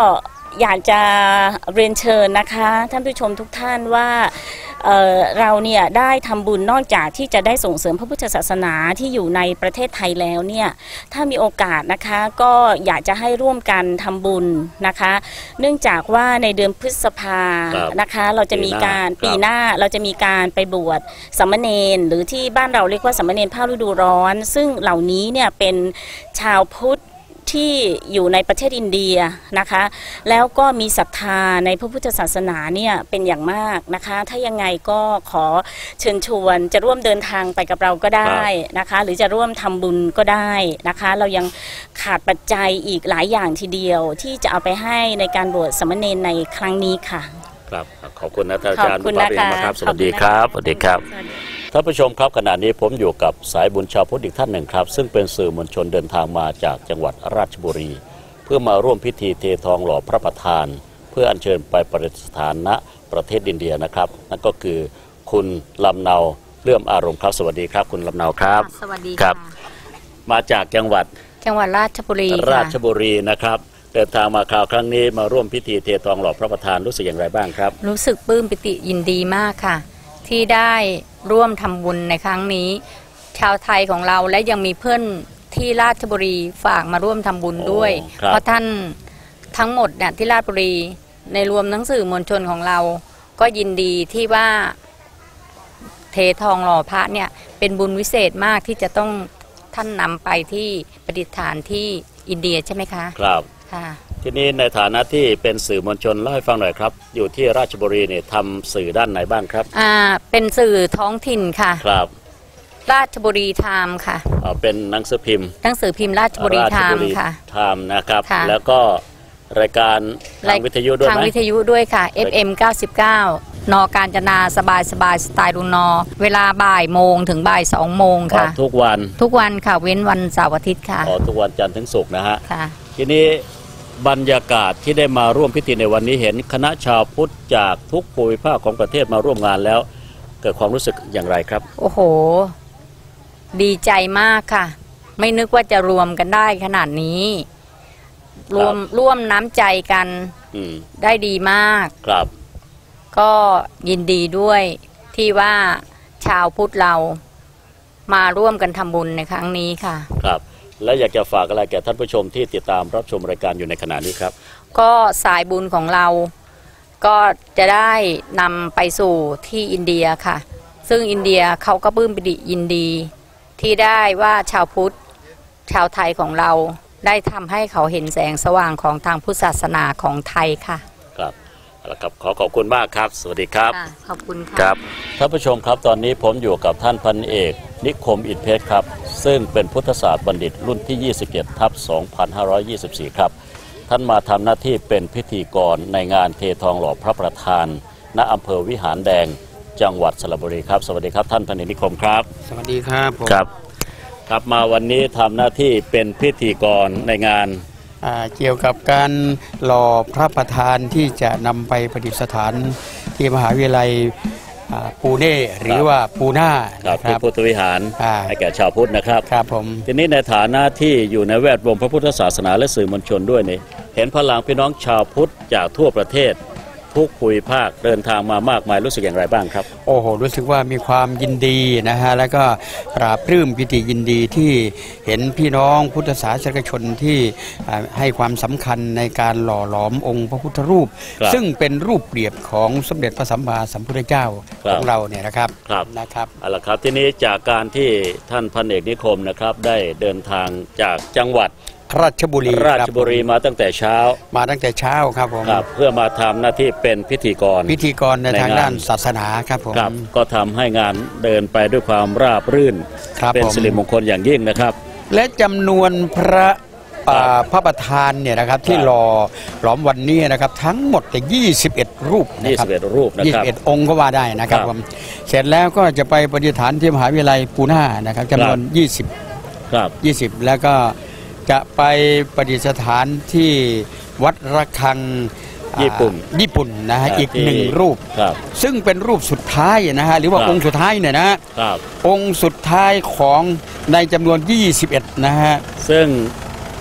อยากจะเรียนเชิญนะคะท่านผู้ชมทุกท่านว่าเอ่อเราเนี่ยได้ทำบุญนอกจากที่จะได้ส่งเสริมพระพุทธศาสนาที่อยู่ในประเทศไทยแล้วเนี่ยถ้ามีโอกาสนะคะก็อยากจะให้ร่วมกันทำบุญนะคะเนื่องจากว่าในเดือนพฤษภานะคะเราจะมีการปีหน้าเราจะมีการไปบวชสามเณรหรือที่บ้านเราเรียกว่าสามเณรภาคฤดูร้อนซึ่งเหล่านี้เนี่ยเป็นชาวพุทธที่อยู่ในประเทศอินเดียนะคะแล้วก็มีศรัทธาในพระพุทธศาสนาเนี่ยเป็นอย่างมากนะคะถ้ายังไงก็ขอเชิญชวนจะร่วมเดินทางไปกับเราก็ได้นะคะหรือจะร่วมทำบุญก็ได้นะคะเรายังขาดปัจจัยอีกหลายอย่างทีเดียวที่จะเอาไปให้ในการบวชสามเณรในครั้งนี้ค่ะครับขอบคุณนะอาจารย์บุญประเพ็ญครับสวัสดีครับสวัสดีครับท่านผู้ชมครับขณะนี้ผมอยู่กับสายบุญชาวพุทธอีกท่านหนึ่งครับซึ่งเป็นสื่อมวลชนเดินทางมาจากจังหวัดราชบุรีเพื่อมาร่วมพิธีเททองหล่อพระประธานเพื่ออัญเชิญไปประดิษฐานณประเทศอินเดียนะครับนั่นก็คือคุณลำเนาเลื่อมอารมณ์ครับสวัสดีครับคุณลำเนาครับสวัสดีครับมาจากจังหวัดจังหวัดราชบุรีราชบุรีนะครับเดินทางมาคราวครั้งนี้มาร่วมพิธีเททองหล่อพระประธานรู้สึกอย่างไรบ้างครับรู้สึกปลื้มปิติยินดีมากค่ะที่ได้ร่วมทำบุญในครั้งนี้ชาวไทยของเราและยังมีเพื่อนที่ราชบุรีฝากมาร่วมทำบุญด้วยเพราะท่านทั้งหมดเนี่ยที่ราชบุรีในรวมหนังสือมวลชนของเราก็ยินดีที่ว่าเททองหล่อพระเนี่ยเป็นบุญวิเศษมากที่จะต้องท่านนำไปที่ประดิษฐานที่อินเดียใช่ไหมคะครับค่ะทีนี้ในฐานะที่เป็นสื่อมวลชนเล่าให้ฟังหน่อยครับอยู่ที่ราชบุรีเนี่ยทำสื่อด้านไหนบ้างครับอ่าเป็นสื่อท้องถิ่นค่ะครับราชบุรีไทม์ค่ะอ๋อเป็นหนังสือพิมพ์หนังสือพิมพ์ราชบุรีไทม์ค่ะไทม์นะครับแล้วก็รายการทางวิทยุด้วยไหมทางวิทยุด้วยค่ะ เอฟ เอ็ม เก้าสิบเก้านกาญจนาสบายสบายสไตล์ลุงนอเวลาบ่ายโมงถึงบ่ายสองโมงค่ะทุกวันทุกวันค่ะเว้นวันเสาร์อาทิตย์ค่ะอ๋อทุกวันจันทร์ถึงศุกร์นะฮะค่ะทีนี้บรรยากาศที่ได้มาร่วมพิธีในวันนี้เห็นคณะชาวพุทธจากทุกภูมิภาคของประเทศมาร่วมงานแล้วเกิดความรู้สึกอย่างไรครับโอ้โหดีใจมากค่ะไม่นึกว่าจะรวมกันได้ขนาดนี้รวมร่วมน้ำใจกันได้ดีมากครับก็ยินดีด้วยที่ว่าชาวพุทธเรามาร่วมกันทำบุญในครั้งนี้ค่ะครับและอยากจะฝากอะไรแก่ท่านผู้ชมที่ติดตามรับชมรายการอยู่ในขณะนี้ครับก็สายบุญของเราก็จะได้นำไปสู่ที่อินเดียค่ะซึ่งอินเดียเขาก็ปลื้มปิติยินดีที่ได้ว่าชาวพุทธชาวไทยของเราได้ทำให้เขาเห็นแสงสว่างของทางพุทธศาสนาของไทยค่ะครับเอาละครับขอขอบคุณมากครับสวัสดีครับขอบคุณค่ะครับท่านผู้ชมครับตอนนี้ผมอยู่กับท่านพันเอกนิคมอินเพชรครับซึ่งเป็นพุทธศาสตร์บัณฑิตรุ่นที่ยี่สิบเจ็ดทับสองพันห้าร้อยยี่สิบสี่ครับท่านมาทำหน้าที่เป็นพิธีกรในงานเททองหล่อพระประธานณอำเภอวิหารแดงจังหวัดสระบุรีครับสวัสดีครับท่านพันเอกนิคมครับสวัสดีครับผมครับครับมาวันนี้ทำหน้าที่เป็นพิธีกรในงานเกี่ยวกับการหล่อพระประธานที่จะนำไปประดิษฐานที่มหาวิทยาลัยปูเน่หรือว่าปูน่าครับพุทธวิหารให้แก่ชาวพุทธนะครับครับผมทีนี้ในฐานะที่อยู่ในแวดวงพระพุทธศาสนาและสื่อมวลชนด้วยนี่เห็นพลังพี่น้องชาวพุทธจากทั่วประเทศทุกภูมิภาคเดินทางมามากมายรู้สึกอย่างไรบ้างครับโอ้โหรู้สึกว่ามีความยินดีนะฮะแล้วก็ปราบปลื้มปิติยินดีที่เห็นพี่น้องพุทธศาสนิกชนที่ให้ความสำคัญในการหล่อหลอมองค์พระพุทธรูปซึ่งเป็นรูปเปรียบของสมเด็จพระสัมมาสัมพุทธเจ้าของเราเนี่ยนะครับครับนะครับเอาละครับทีนี้จากการที่ท่านพันเอกนิคมนะครับได้เดินทางจากจังหวัดราชบุรีราชบุรีมาตั้งแต่เช้ามาตั้งแต่เช้าครับผมครับเพื่อมาทำหน้าที่เป็นพิธีกรพิธีกรในทางด้านศาสนาครับผมครับก็ทำให้งานเดินไปด้วยความราบรื่นเป็นสิริมงคลอย่างยิ่งนะครับและจำนวนพระพระประธานเนี่ยนะครับที่หล่อหลอมวันนี้นะครับทั้งหมดแต่ยี่สิบเอ็ดรูปยี่สิบเอ็ดรูปนะครับยี่สิบเอ็ดองค์ก็ว่าได้นะครับผมเสร็จแล้วก็จะไปประดิษฐานที่มหาวิทยาลัยปูน่านะครับจำนวนยี่สิบครับยี่สิบแล้วก็จะไปประดิษฐานที่วัดระฆังญี่ปุ่นญี่ปุ่นนะฮะอีกหนึ่งรูปซึ่งเป็นรูปสุดท้ายนะฮะหรือว่าองค์สุดท้ายเนี่ยนะองค์สุดท้ายของในจำนวนยี่สิบเอ็ดนะฮะซึ่ง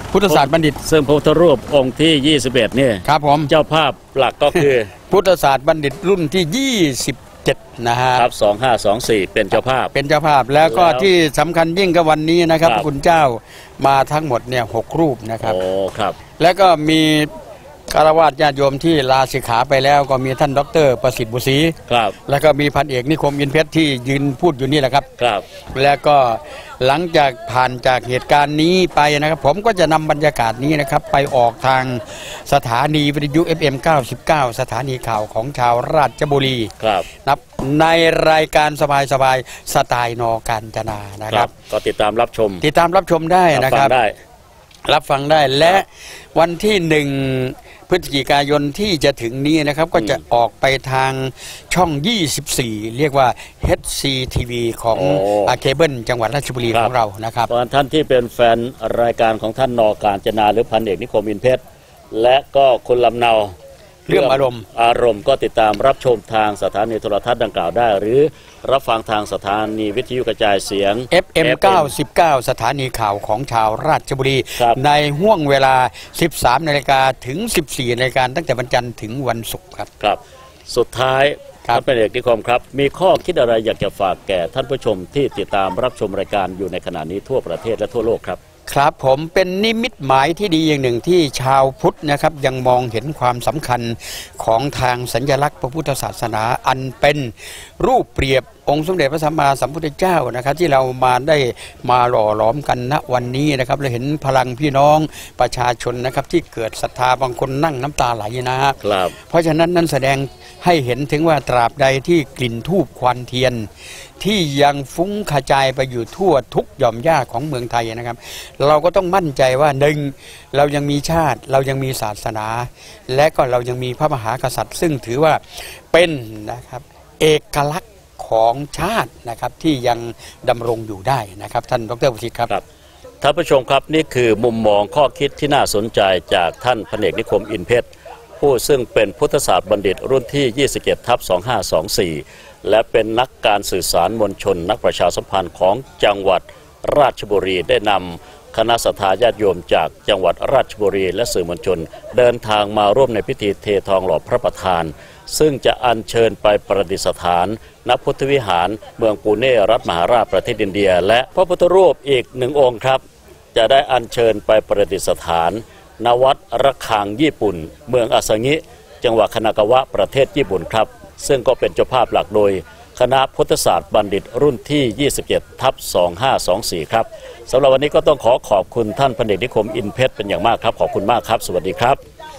พุทธศาสตร์บัณฑิตซึ่งพระพุทธรูปองค์ที่ยี่สิบเอ็ดนี่ครับผมเจ้าภาพหลักก็คือพุทธศาสตร์บัณฑิตรุ่นที่ยี่สิบเจ็ดนะฮะครับสองห้าสองสี่เป็นเจ้าภาพเป็นเจ้าภาพแล้วก็ที่สำคัญยิ่งก็วันนี้นะครับพระคุณเจ้ามาทั้งหมดเนี่ยหกรูปนะครับโอ้ครับแล้วก็มีคารวะญาติโยมที่ลาสิกขาไปแล้วก็มีท่านดร.ประสิทธิ์บุษรีครับแล้วก็มีพันเอกนิคมอินเพชรที่ยืนพูดอยู่นี่แหละครับครับแล้วก็หลังจากผ่านจากเหตุการณ์นี้ไปนะครับผมก็จะนำบรรยากาศนี้นะครับไปออกทางสถานีวิทยุ เอฟ เอ็ม เก้าสิบเก้า สถานีข่าวของชาวราชบุรีครับนับในรายการสบายสบายสไตล์นกาญจนานะครับก็ติดตามรับชมติดตามรับชมได้นะครับรับฟังได้และวันที่หนึ่งพฤศจิกายนที่จะถึงนี้นะครับก็จะออกไปทางช่องยี่สิบสี่เรียกว่า เอช ซี ที วี ของอาเคเบิลจังหวัดราชบุรีของเรานะครับท่านที่เป็นแฟนรายการของท่านนกาญจนาหรือพันเอกนิคมอินเพชรและก็คุณลำเนาเรื่องอารมณ์อารมณ์ก็ติดตามรับชมทางสถานีโทรทัศน์ดังกล่าวได้หรือรับฟังทางสถานีวิทยุกระจายเสียงเอฟ เอ็ม เก้าสิบเก้า สถานีข่าวของชาวราชบุรีในห่วงเวลา สิบสามนาฬิกา ถึง สิบสี่นาฬิกาตั้งแต่วันจันทร์ถึงวันศุกร์ครับครับสุดท้ายท่านพันเอกนิคมครับมีข้อคิดอะไรอยากจะฝากแก่ท่านผู้ชมที่ติดตามรับชมรายการอยู่ในขณะนี้ทั่วประเทศและทั่วโลกครับครับผมเป็นนิมิตหมายที่ดีอย่างหนึ่งที่ชาวพุทธนะครับยังมองเห็นความสำคัญของทางสัญลักษณ์พระพุทธศาสนาอันเป็นรูปเปรียบองค์สมเด็จพระสัมมาสัมพุทธเจ้านะครับที่เรามาได้มาหล่อหลอมกันณวันนี้นะครับเราเห็นพลังพี่น้องประชาชนนะครับที่เกิดศรัทธาบางคนนั่งน้ำตาไหลนะครับเพราะฉะนั้นนั่นแสดงให้เห็นถึงว่าตราบใดที่กลิ่นธูปควันเทียนที่ยังฟุ้งกระจายไปอยู่ทั่วทุกหย่อมหญ้าของเมืองไทยนะครับเราก็ต้องมั่นใจว่าหนึ่งเรายังมีชาติเรายังมีศาสนาและก็เรายังมีพระมหากษัตริย์ซึ่งถือว่าเป็นนะครับเอกลักษณ์ของชาตินะครับที่ยังดำรงอยู่ได้นะครับท่านดร.ประสิทธิ์ครับท่านผู้ชมครับนี่คือมุมมองข้อคิดที่น่าสนใจจากท่านพันเอกนิคมอินเพชรผู้ซึ่งเป็นพุทธศาสตร์บัณฑิตรุ่นที่ ยี่สิบเจ็ดทับสองห้าสองสี่ และเป็นนักการสื่อสารมวลชนนักประชาสัมพันธ์ของจังหวัดราชบุรีได้นำคณะศรัทธาญาติโยมจากจังหวัดราชบุรีและสื่อมวลชนเดินทางมาร่วมในพิธีเททองหล่อพระประธานซึ่งจะอัญเชิญไปประดิษฐานณพุทธวิหารเมืองปูเน่รัฐมหาราชประเทศอินเดียและพระพุทธรูปอีกหนึ่งองค์ครับจะได้อัญเชิญไปประดิษฐานณวัดระฆังญี่ปุ่นเมืองอาซางิจังหวัดคานากาวะประเทศญี่ปุ่นครับซึ่งก็เป็นเจ้าภาพหลักโดยคณะพุทธศาสตร์บัณฑิตรุ่นที่ ยี่สิบเจ็ดทับสองห้าสองสี่ ครับสำหรับวันนี้ก็ต้องขอขอบคุณท่านพันเอกนิคมอินเพชรเป็นอย่างมากครับขอบคุณมากครับสวัสดีครับ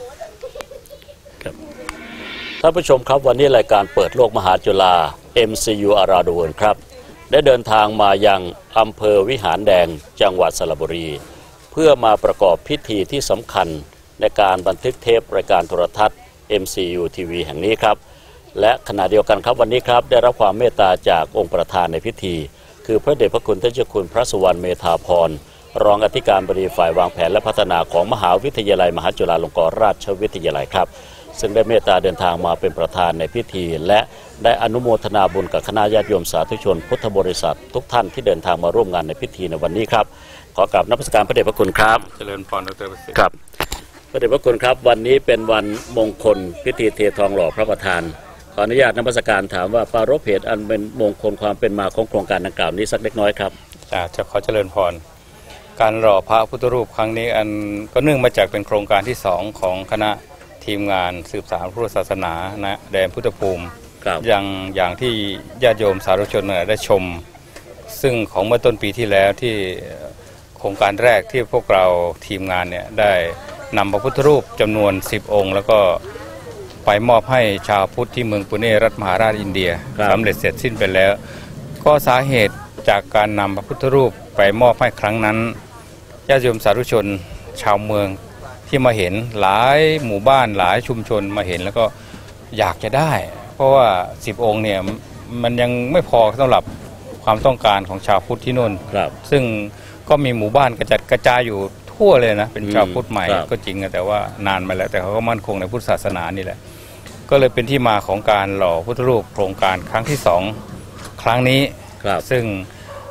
ท่านผู้ชมครับวันนี้รายการเปิดโลกมหาจุฬา เอ็ม ซี ยู Around the World ครับได้เดินทางมายังอำเภอวิหารแดงจังหวัดสระบุรีเพื่อมาประกอบพิธีที่สำคัญในการบันทึกเทปรายการโทรทัศน์ เอ็ม ซี ยู ที วี แห่งนี้ครับและขณะเดียวกันครับวันนี้ครับได้รับความเมตตาจากองค์ประธานในพิธีคือพระเดชพระคุณท่านเจ้าคุณพระสุวรรณเมธาพรรองอธิการบดีฝ่ายวางแผนและพัฒนาของมหาวิทยาลัยมหาจุฬาลงกรณราชวิทยาลัยครับซึ่งได้เมตตาเดินทางมาเป็นประธานในพิธีและได้อนุโมทนาบุญกับคณะญาติโยมสาธุชนพุทธบริษัททุกท่านที่เดินทางมาร่วมงานในพิธีในวันนี้ครับขอกราบนมัสการพระเดชพระคุณครับเจริญพรดร.ประสิทธิ์ครับพระเดชพระคุณครับวันนี้เป็นวันมงคลพิธีเททองหล่อพระประธานขออนุญาตนมัสการถามว่าปรารภเหตุอันเป็นมงคลความเป็นมาของโครงการดังกล่าวนี้สักเล็กน้อยครับจะขอเจริญพรการหล่อพระพุทธรูปครั้งนี้อันก็เนื่องมาจากเป็นโครงการที่สองของคณะทีมงานสืบสานพุทธศาสนานะแดนพุทธภูมิอย่างอย่างที่ญาติโยมสาธุชนได้ชมซึ่งของเมื่อต้นปีที่แล้วที่โครงการแรกที่พวกเราทีมงานเนี่ยได้นำพระพุทธรูปจำนวนสิบองค์แล้วก็ไปมอบให้ชาวพุทธที่เมืองปุเน่รัฐมหาราชอินเดียสำเร็จเสร็จสิ้นไปแล้วก็สาเหตุจากการนำพระพุทธรูปไปมอบให้ครั้งนั้นญาติโยมสาธุชนชาวเมืองที่มาเห็นหลายหมู่บ้านหลายชุมชนมาเห็นแล้วก็อยากจะได้เพราะว่าสิบองค์เนี่ยมันยังไม่พอสำหรับความต้องการของชาวพุทธที่นู่นซึ่งก็มีหมู่บ้านกระจัดกระจายอยู่ทั่วเลยนะเป็นชาวพุทธใหม่ก็จริงแต่ว่านานมาแล้วแต่เขาก็มั่นคงในพุทธศาสนานี่แหละก็เลยเป็นที่มาของการหล่อพุทธรูปโครงการครั้งที่สองครั้งนี้ซึ่ง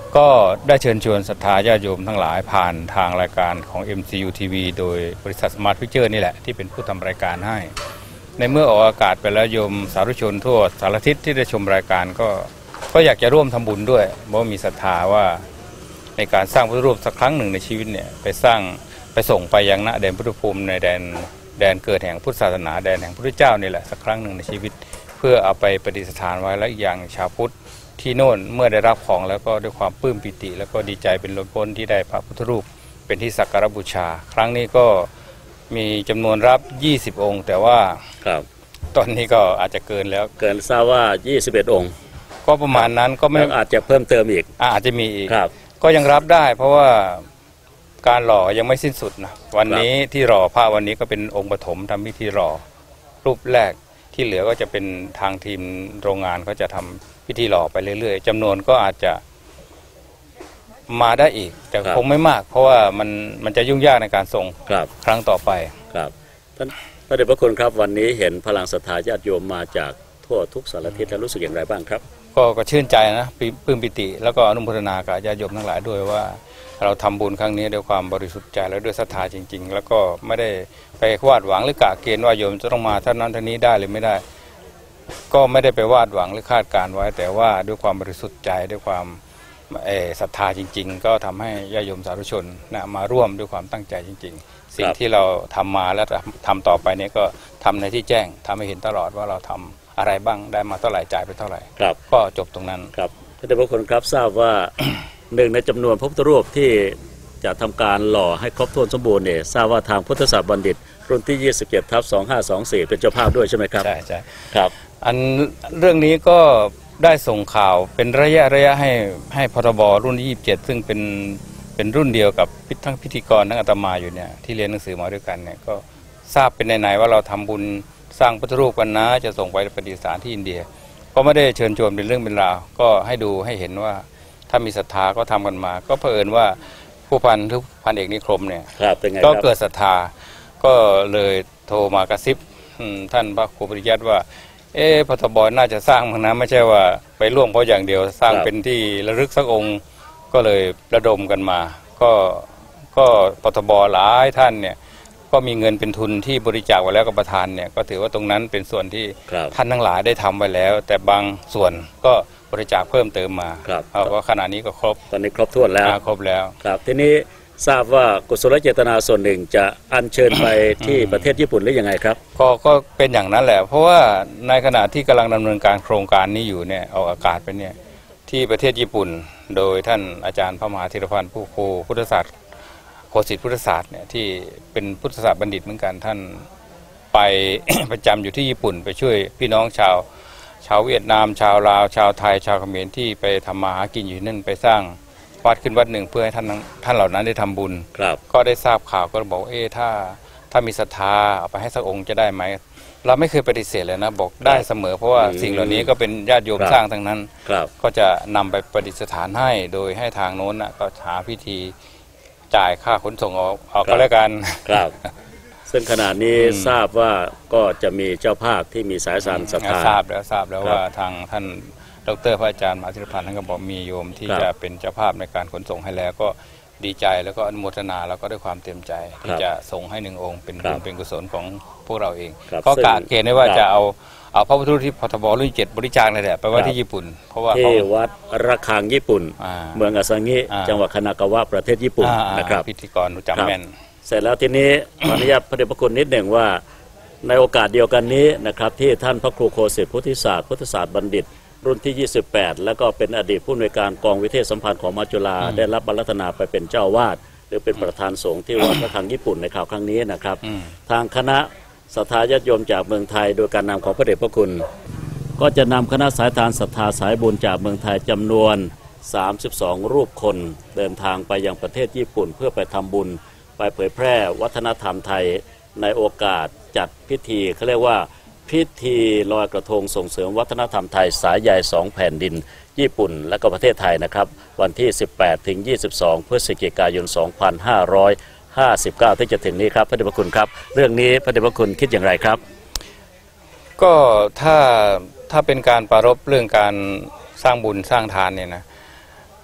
ก็ได้เชิญชวนศรัทธาญาติโยมทั้งหลายผ่านทางรายการของ เอ็ม ซี ยู ที วี โดยบริษัท Smart Picture นี่แหละที่เป็นผู้ทำรายการให้ในเมื่อออกอากาศไปแล้วโยมสาธุชนทั่วสารทิศที่ได้ชมรายการก็ก็อยากจะร่วมทำบุญด้วยเพราะมีศรัทธาว่าในการสร้างพระรูปสักครั้งหนึ่งในชีวิตเนี่ยไปสร้างไปส่งไปยังณแดนพุทธภูมิในแดนแดนเกิดแห่งพุทธศาสนาแดนแห่งพระพุทธเจ้านี่แหละสักครั้งหนึ่งในชีวิตเพื่อเอาไปประดิษฐานไว้และอีกอย่างชาวพุทธที่โน่นเมื่อได้รับของแล้วก็ด้วยความปลื้มปิติแล้วก็ดีใจเป็นล้นพ้นที่ได้พระพุทธรูปเป็นที่สักการบูชาครั้งนี้ก็มีจำนวนรับยี่สิบองค์แต่ว่าครับตอนนี้ก็อาจจะเกินแล้วเกินทราบว่ายี่สิบเอ็ดองค์ก็ประมาณนั้นก็ไม่อาจจะเพิ่มเติมอีกอาจจะมีอีกก็ยังรับได้เพราะว่าการหล่อยังไม่สิ้นสุดนะวันนี้ที่หล่อพระวันนี้ก็เป็นองค์ปฐมทำพิธีหล่อรูปแรกที่เหลือก็จะเป็นทางทีมโรงงานเขาจะทำพิธีหล่อไปเรื่อยๆจำนวนก็อาจจะมาได้อีกแต่คงไม่มากเพราะว่ามันมันจะยุ่งยากในการส่งครั้งต่อไปครับท่านพระเดชพระคุณครับวันนี้เห็นพลังศรัทธาญาติโยมมาจากทั่วทุกสารทิศแล้วรู้สึกอย่างไรบ้างครับก็ก็ชื่นใจนะปลื้มปิติแล้วก็อนุโมทนากับญาติโยมทั้งหลายด้วยว่าเราทำบุญครั้งนี้ด้วยความบริสุทธิ์ใจและด้วยศรัทธาจริงๆแล้วก็ไม่ได้ไปวาดหวังหรือกะเกณฑ์ว่าโยมจะต้องมาเท่านั้นเท่านี้ได้หรือไม่ได้ก็ไม่ได้ไปวาดหวังหรือคาดการไว้แต่ว่าด้วยความบริสุทธิ์ใจด้วยความศรัทธาจริงๆก็ทำให้ญาติโยมสาธุชนนะมาร่วมด้วยความตั้งใจจริงๆสิ่งที่เราทำมาและทำต่อไปนี้ก็ทำในที่แจ้งทำให้เห็นตลอดว่าเราทำอะไรบ้างได้มาเท่าไหร่จ่ายไปเท่าไหร่ก็จบตรงนั้นครับท่านเดชพระคุณครับทราบว่าหนึ่งในจำนวนพระพุทธรูปที่จะทำการหล่อให้ครบถ้วนสมบูรณ์เนี่ยทราบว่าทางพุทธศาสตร์บัณฑิตรุ่นที่ยี่สิบเจ็ดทับสองห้าสองสี่เป็นเจ้าภาพด้วยใช่ไหมครับใช่ใช่ครับอันเรื่องนี้ก็ได้ส่งข่าวเป็นระยะระยะให้ให้พรบรุ่นยี่สิบเจ็ดซึ่งเป็นเป็นรุ่นเดียวกับทั้งพิธีกรทั้งอาตมาอยู่เนี่ยที่เรียนหนังสือมาด้วยกันเนี่ยก็ทราบเป็นในๆว่าเราทำบุญสร้างพุทธรูปกันนะจะส่งไปประดิษฐานที่อินเดียก็ไม่ได้เชิญชวนเป็นเรื่องเป็นราวก็ให้ดูให้เห็นว่าถ้ามีศรัทธาก็ทำกันมาก็เผอิญว่าผู้พันทุกพันเอกนิคมเนี่ยก็เกิดศรัทธาก็เลยโทรมากระซิบท่านพระครูปริยัติว่าเอ๊ะพทบน่าจะสร้างมั้งนะไม่ใช่ว่าไปร่วมเพราะอย่างเดียวสร้างเป็นที่ระลึกสักองค์ก็เลยระดมกันมาก็ก็พทบหลายท่านเนี่ยก็มีเงินเป็นทุนที่บริจาคไว้แล้วกับประธานเนี่ยก็ถือว่าตรงนั้นเป็นส่วนที่ท่านทั้งหลายได้ทำไว้แล้วแต่บางส่วนก็บริจาคเพิ่มเติมมาเพราะว่าขณะนี้ก็ครบตอนนี้ครบถ้วนแล้วครบแล้วครับทีนี้ทราบว่ากุศลเจตนาส่วนหนึ่งจะอัญเชิญไปที่ประเทศญี่ปุ่นหรือยังไงครับก็ก็เป็นอย่างนั้นแหละเพราะว่าในขณะที่กำลังดำเนินการโครงการนี้อยู่เนี่ยออกอากาศไปเนี่ยที่ประเทศญี่ปุ่นโดยท่านอาจารย์พระมหาธีรพันธ์ผู้ครูพุทธศาสตร์โฆษิตพุทธศาสตร์เนี่ยที่เป็นพุทธศาสตร์บัณฑิตเหมือนกันท่านไป ประจำอยู่ที่ญี่ปุ่นไปช่วยพี่น้องชาวชาวเวียดนามชาวลาวชาวไทยชาวเขมรที่ไปทำมาหากินอยู่นั่นไปสร้างวัดขึ้นวัดหนึ่งเพื่อให้ท่านท่านเหล่านั้นได้ทำบุญก็ได้ทราบข่าวก็บอกเอ๊ะถ้าถ้ามีศรัทธาเอาไปให้สักองค์จะได้ไหมเราไม่เคยปฏิเสธเลยนะบอกได้เสมอเพราะว่าสิ่งเหล่านี้ก็เป็นญาติโยมสร้างทั้งนั้นก็จะนำไปประดิษฐานให้โดยให้ทางโน้นน่ะก็หาพิธีจ่ายค่าขนส่งออกออกก็แล้วกันครับซึ่งขณะนี้ทราบว่าก็จะมีเจ้าภาพที่มีสายสานศรัทธาทราบแล้วทราบแล้วว่าทางท่านดร.พระอาจารย์มหาธีรพันธ์ท่านก็บอกมีโยมที่จะเป็นเจ้าภาพในการขนส่งให้แล้วก็ดีใจแล้วก็อนุโมทนาแล้วก็ด้วยความเต็มใจที่จะส่งให้หนึ่งองค์เป็นบุญเป็นกุศลของพวกเราเองก็กะเกณฑ์ได้ว่าจะเอาเอาพระพุทธรูปที่พทบรุ่นเจ็ดบริจาคเลยแหละไปไว้ที่ญี่ปุ่นเพราะว่าที่วัดระฆังญี่ปุ่นเมืองอาซางิจังหวัดคานากาวะประเทศญี่ปุ่นนะครับพิธีกรจำแม่นเสร็จแล้วทีนี้ขออนุญาตพระเดชพระคุณนิดหนึ่งว่าในโอกาสเดียวกันนี้นะครับที่ท่านพระครูโคสิทธิพุทธิศาสตร์พุทธศาสตร์บัณฑิตรุ่นที่ยี่สิบแปดแล้วก็เป็นอดีตผู้อำนวยการกองวิเทศสัมพันธ์ของมหาจุฬาได้รับบรรลัตนาไปเป็นเจ้าวาดหรือเป็นประธานสงฆ์ที่วัดระฆังญี่ปุ่นในข่าวครั้งนี้นะครับทางคณะศรัทธาญาติโยมจากเมืองไทยโดยการนำของพระเดชพระคุณก็จะนำคณะสายทานศรัทธาสายบุญจากเมืองไทยจำนวนสามสิบสองรูปคนเดินทางไปยังประเทศญี่ปุ่นเพื่อไปทำบุญไปเผยแพร่วัฒนธรรมไทยในโอกาสจัดพิธีเขาเรียกว่าพิธีลอยกระทงส่งเสริมวัฒนธรรมไทยสายใหญ่สองแผ่นดินญี่ปุ่นและก็ประเทศไทยนะครับวันที่สิบแปดถึงยี่สิบสองพฤศจิกายนสองพันห้าร้อยห้าสิบเก้าที่จะถึงนี้ครับพระเดชพระคุณครับเรื่องนี้พระเดชพระคุณคิดอย่างไรครับก็ถ้าถ้าเป็นการปรารภเรื่องการสร้างบุญสร้างทานเนี่ยนะค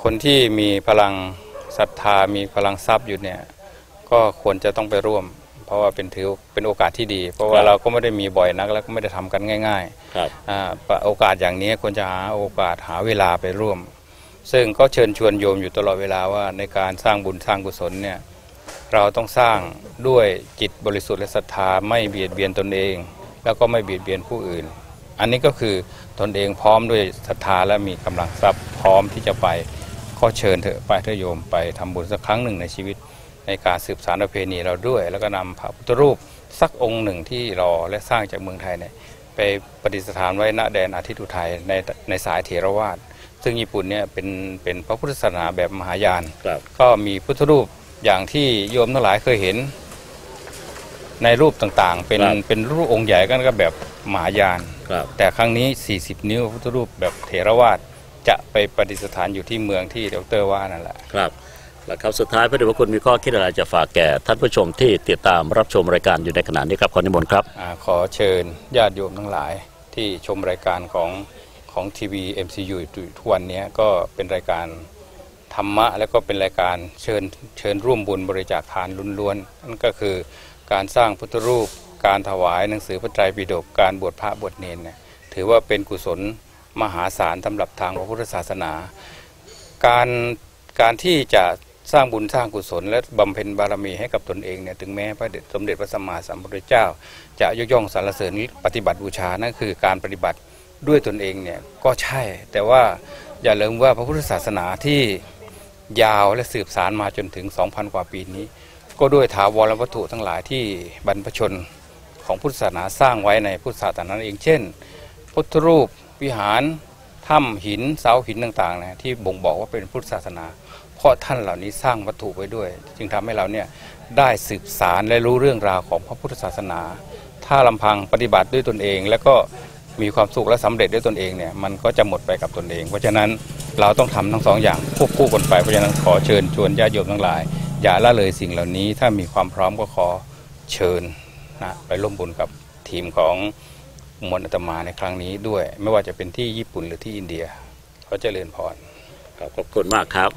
คนที่มีพลังศรัทธามีพลังทรัพย์อยู่เนี่ยก็ควรจะต้องไปร่วมเพราะว่าเป็นถือเป็นโอกาสที่ดีเพราะว่าเราก็ไม่ได้มีบ่อยนักแล้วก็ไม่ได้ทำกันง่ายๆโอกาสอย่างนี้ควรจะหาโอกาสหาเวลาไปร่วมซึ่งก็เชิญชวนโยมอยู่ตลอดเวลาว่าในการสร้างบุญสร้างกุศลเนี่ยเราต้องสร้างด้วยจิตบริสุทธิ์และศรัทธาไม่เบียดเบียนตนเองแล้วก็ไม่เบียดเบียนผู้อื่นอันนี้ก็คือตนเองพร้อมด้วยศรัทธาและมีกำลังทรัพย์พร้อมที่จะไปก็เชิญเถอะไปเถอะโยมไปทำบุญสักครั้งหนึ่งในชีวิตในการสืบสานประเพณีเราด้วยแล้วก็นำพระพุทธรูปสักองค์หนึ่งที่รอและสร้างจากเมืองไทยเนี่ยไปประดิษฐานไว้ณแดนอาทิตย์อุทัยในในสายเถรวาทซึ่งญี่ปุ่นเนี่ยเป็นเป็นพระพุทธศาสนาแบบมหายานก็มีพุทธรูปอย่างที่โยมทั้งหลายเคยเห็นในรูปต่างๆเป็นเป็นรูปองค์ใหญ่กันก็แบบมหายานแต่ครั้งนี้สี่สิบนิ้วพุทธรูปแบบเถรวาทจะไปประดิษฐานอยู่ที่เมืองที่ดร.ว่านั่นแหละครับและคำสุดท้ายพระเดชพระคุณมีข้อคิดอะไรจะฝากแก่ท่านผู้ชมที่ติดตามรับชมรายการอยู่ในขณะนี้ครับขอนิมนต์ครับขอเชิญญาติโยมทั้งหลายที่ชมรายการของของทีวี เอ็ม ซี ยู ทุกวันนี้ก็เป็นรายการธรรมะและก็เป็นรายการเชิญเชิญร่วมบุญบริจาคทานล้วนๆนั่นก็คือการสร้างพุทธรูปการถวายหนังสือพระไตรปิฎกการบวชพระบวชเนรเนี่ยถือว่าเป็นกุศลมหาศาลสำหรับทางพระพุทธศาสนาการการที่จะสร้างบุญสร้างกุศลและบำเพ็ญบารมีให้กับตนเองเนี่ยถึงแม้พระเดชสมเด็จพระสัมมาสัมพุทธเจ้าจะยกย่องสรรเสริญปฏิบัติบูชานั่นคือการปฏิบัติด้วยตนเองเนี่ยก็ใช่แต่ว่าอย่าลืมว่าพระพุทธศาสนาที่ยาวและสืบสานมาจนถึง สองพัน กว่าปีนี้ก็ด้วยถาวรวัตถุทั้งหลายที่บรรพชนของพุทธศาสนาสร้างไว้ในพุทธศาสนาเองเช่นพุทธรูปวิหารถ้ำหินเสาหินต่างๆนะที่บ่งบอกว่าเป็นพุทธศาสนาเพราะท่านเหล่านี้สร้างวัตถุไว้ด้วยจึงทำให้เราเนี่ยได้สืบสารและรู้เรื่องราวของพระพุทธศาสนาถ้าลำพังปฏิบัติด้วยตนเองแล้วก็มีความสุขและสำเร็จด้วยตนเองเนี่ยมันก็จะหมดไปกับตนเองเพราะฉะนั้นเราต้องทำทั้งสองอย่างควบคู่กันไปเพราะฉะนั้นขอเชิญชวนญาติโยมทั้งหลายอย่าละเลยสิ่งเหล่านี้ถ้ามีความพร้อมก็ขอเชิญนะไปร่วมบุญกับทีมของมวลอาตมาในครั้งนี้ด้วยไม่ว่าจะเป็นที่ญี่ปุ่นหรือที่อินเดียขอเจริญพรขอบคุณมากครับ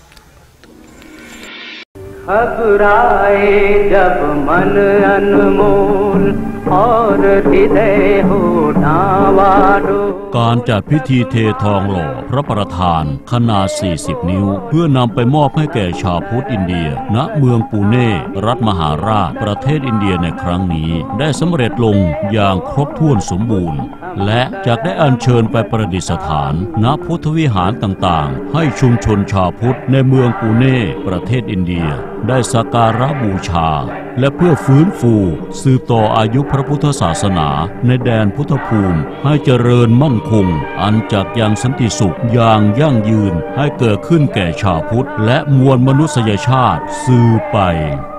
घबराए जब मन अनमोल और हृदय हो डावाडोल การจัดพิธีเททองหล่อพระประธานขนาดสี่สิบนิ้วเพื่อนำไปมอบให้แก่ชาวพุทธอินเดียณเมืองปูเน่รัฐมหาราชประเทศอินเดียในครั้งนี้ได้สำเร็จลงอย่างครบถ้วนสมบูรณ์และจะได้อัญเชิญไปประดิษฐานณพุทธวิหารต่างๆให้ชุมชนชาวพุทธในเมืองปูเน่ประเทศอินเดียได้สักการะบูชาและเพื่อฟื้นฟูสืบต่ออายุพระพุทธศาสนาในแดนพุทธภูมิให้เจริญมั่นคงอันจักยังสันติสุขอย่างยั่งยืนให้เกิดขึ้นแก่ชาวพุทธและมวลมนุษยชาติสืบไป